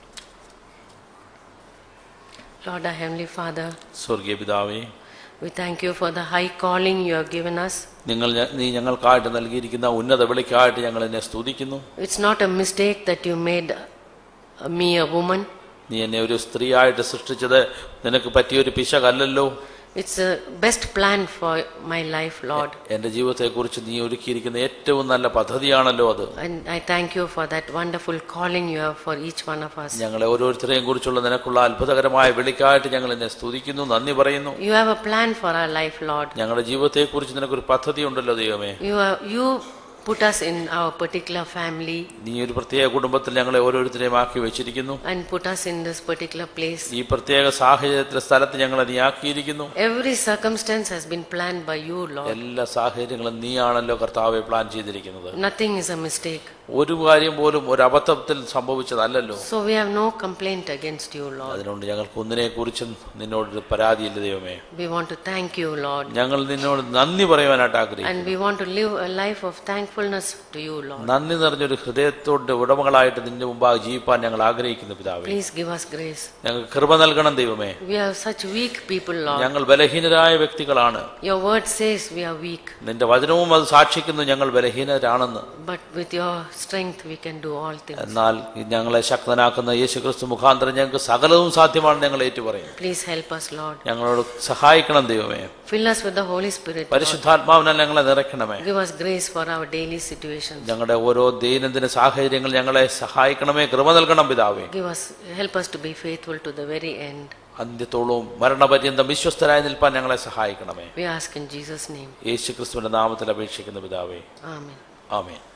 Lord, our Heavenly Father, സ്വർഗീയ പിതാവേ, we thank you for the high calling you have given us. നീ ഞങ്ങൾക്കായിട്ട് നൽകിയിരിക്കുന്ന ഉന്നത വിളിക്കായിട്ട് ഞങ്ങൾ എന്നെ സ്തുതിക്കുന്നു. It's not a mistake that you made me a woman. നീ എന്നെ ഒരു സ്ത്രീയായിട്ട് സൃഷ്ടിച്ചത് നിനക്ക് പറ്റിയൊരു പിശകല്ലല്ലോ. It's a best plan for my life, Lord. എന്റെ ജീവിതത്തെക്കുറിച്ച് നീ ഒരുക്കിയിരിക്കുന്ന ഏറ്റവും നല്ല പദ്ധതിയാണല്ലോ അത്. And I thank you for that wonderful calling you have for each one of us. ഞങ്ങളെ ഓരോരുത്തരെയും കുറിച്ചുള്ള നിനക്കുള്ള അത്ഭുതകരമായ വിളിക്കായിട്ട് ഞങ്ങൾ എന്നെ സ്തുതിക്കുന്നു, നന്ദി പറയുന്നു. You have a plan for our life, Lord. ഞങ്ങളുടെ ജീവിതത്തെക്കുറിച്ച് നിനക്കൊരു പദ്ധതി ഉണ്ടല്ലോ ദൈവമേ. You put us in our particular family. നീ ഒരു പ്രത്യേക കുടുംബത്തിൽ ഞങ്ങളെ ഓരോരുത്തരെയും ആക്കി വെച്ചിരിക്കുന്നു. And put us in this particular place. ഈ പ്രത്യേക സാഹചര്യത്തിലെ സ്ഥലത്ത് ഞങ്ങളെ നീ ആക്കിയിരിക്കുന്നു. Every circumstance has been planned by you, Lord. എല്ലാ സാഹചര്യങ്ങളും നീയാണല്ലോ കർത്താവെ പ്ലാൻ ചെയ്തിരിക്കുന്നത്. Nothing is a mistake. ഒരു കാര്യം പോലും ഒരു അബദ്ധത്തിൽ സംഭവിച്ചതല്ലല്ലോ. So we have no complaint against you, Lord. അതുകൊണ്ട് ഞങ്ങൾക്ക് ഒന്നിനെ കുറിച്ചും നിന്നോട് പരാതിയില്ല ദൈവമേ. We want to thank you, Lord. ഞങ്ങൾ നിന്നോട് നന്ദി പറയുവാനായിട്ട് ആഗ്രഹിക്കുന്നു. And we want to live a life of thankfulness to you, Lord. നന്ദി നിറഞ്ഞൊരു ഹൃദയത്തോട് ഉടമകളായിട്ട് നിന്റെ മുമ്പാകെ ജീവിപ്പാൻ ഞങ്ങൾ ആഗ്രഹിക്കുന്നു പിതാവേ. Please give us grace. ഞങ്ങൾക്ക് കൃപ നൽകണം ദൈവമേ. We are such weak people, Lord. ഞങ്ങൾ ബലഹീനരായ വ്യക്തികളാണ്. Your word says we are weak. നിന്റെ വചനവും അത് സാക്ഷിക്കുന്നു ഞങ്ങൾ ബലഹീനരാണെന്ന്. But with your strength we can do all things. എന്നാൽ ഞങ്ങളെ ശക്തനാക്കുന്ന യേശുക്രിസ്തു മുഖാന്തരം ഞങ്ങൾക്ക് സകലവും സാധ്യമാണ് ഞങ്ങൾ ഏറ്റുപറയും. Please help us, Lord. ഞങ്ങളോട് സഹായിക്കണം ദൈവമേ. Fill us with the Holy Spirit, Lord. പരിശുദ്ധാത്മാവിനാൽ ഞങ്ങളെ നിറയ്ക്കണമേ. Give us grace for our daily situations. ഞങ്ങളുടെ ഓരോ ദൈനംദിന സാഹചര്യങ്ങൾ ഞങ്ങളെ സഹായിക്കണമേ, കൃപ നൽകണം പിതാവേ. Help us to be faithful to the very end. അന്ത്യത്തോളവും മരണപര്യന്തം വിശ്വസ്തരായി നിൽപ്പാൻ ഞങ്ങളെ സഹായിക്കണമേ. We ask in Jesus' name. യേശുക്രിസ്തുവിന്റെ നാമത്തിൽ അപേക്ഷിക്കുന്ന പിതാവേ, Amen. ആമേൻ.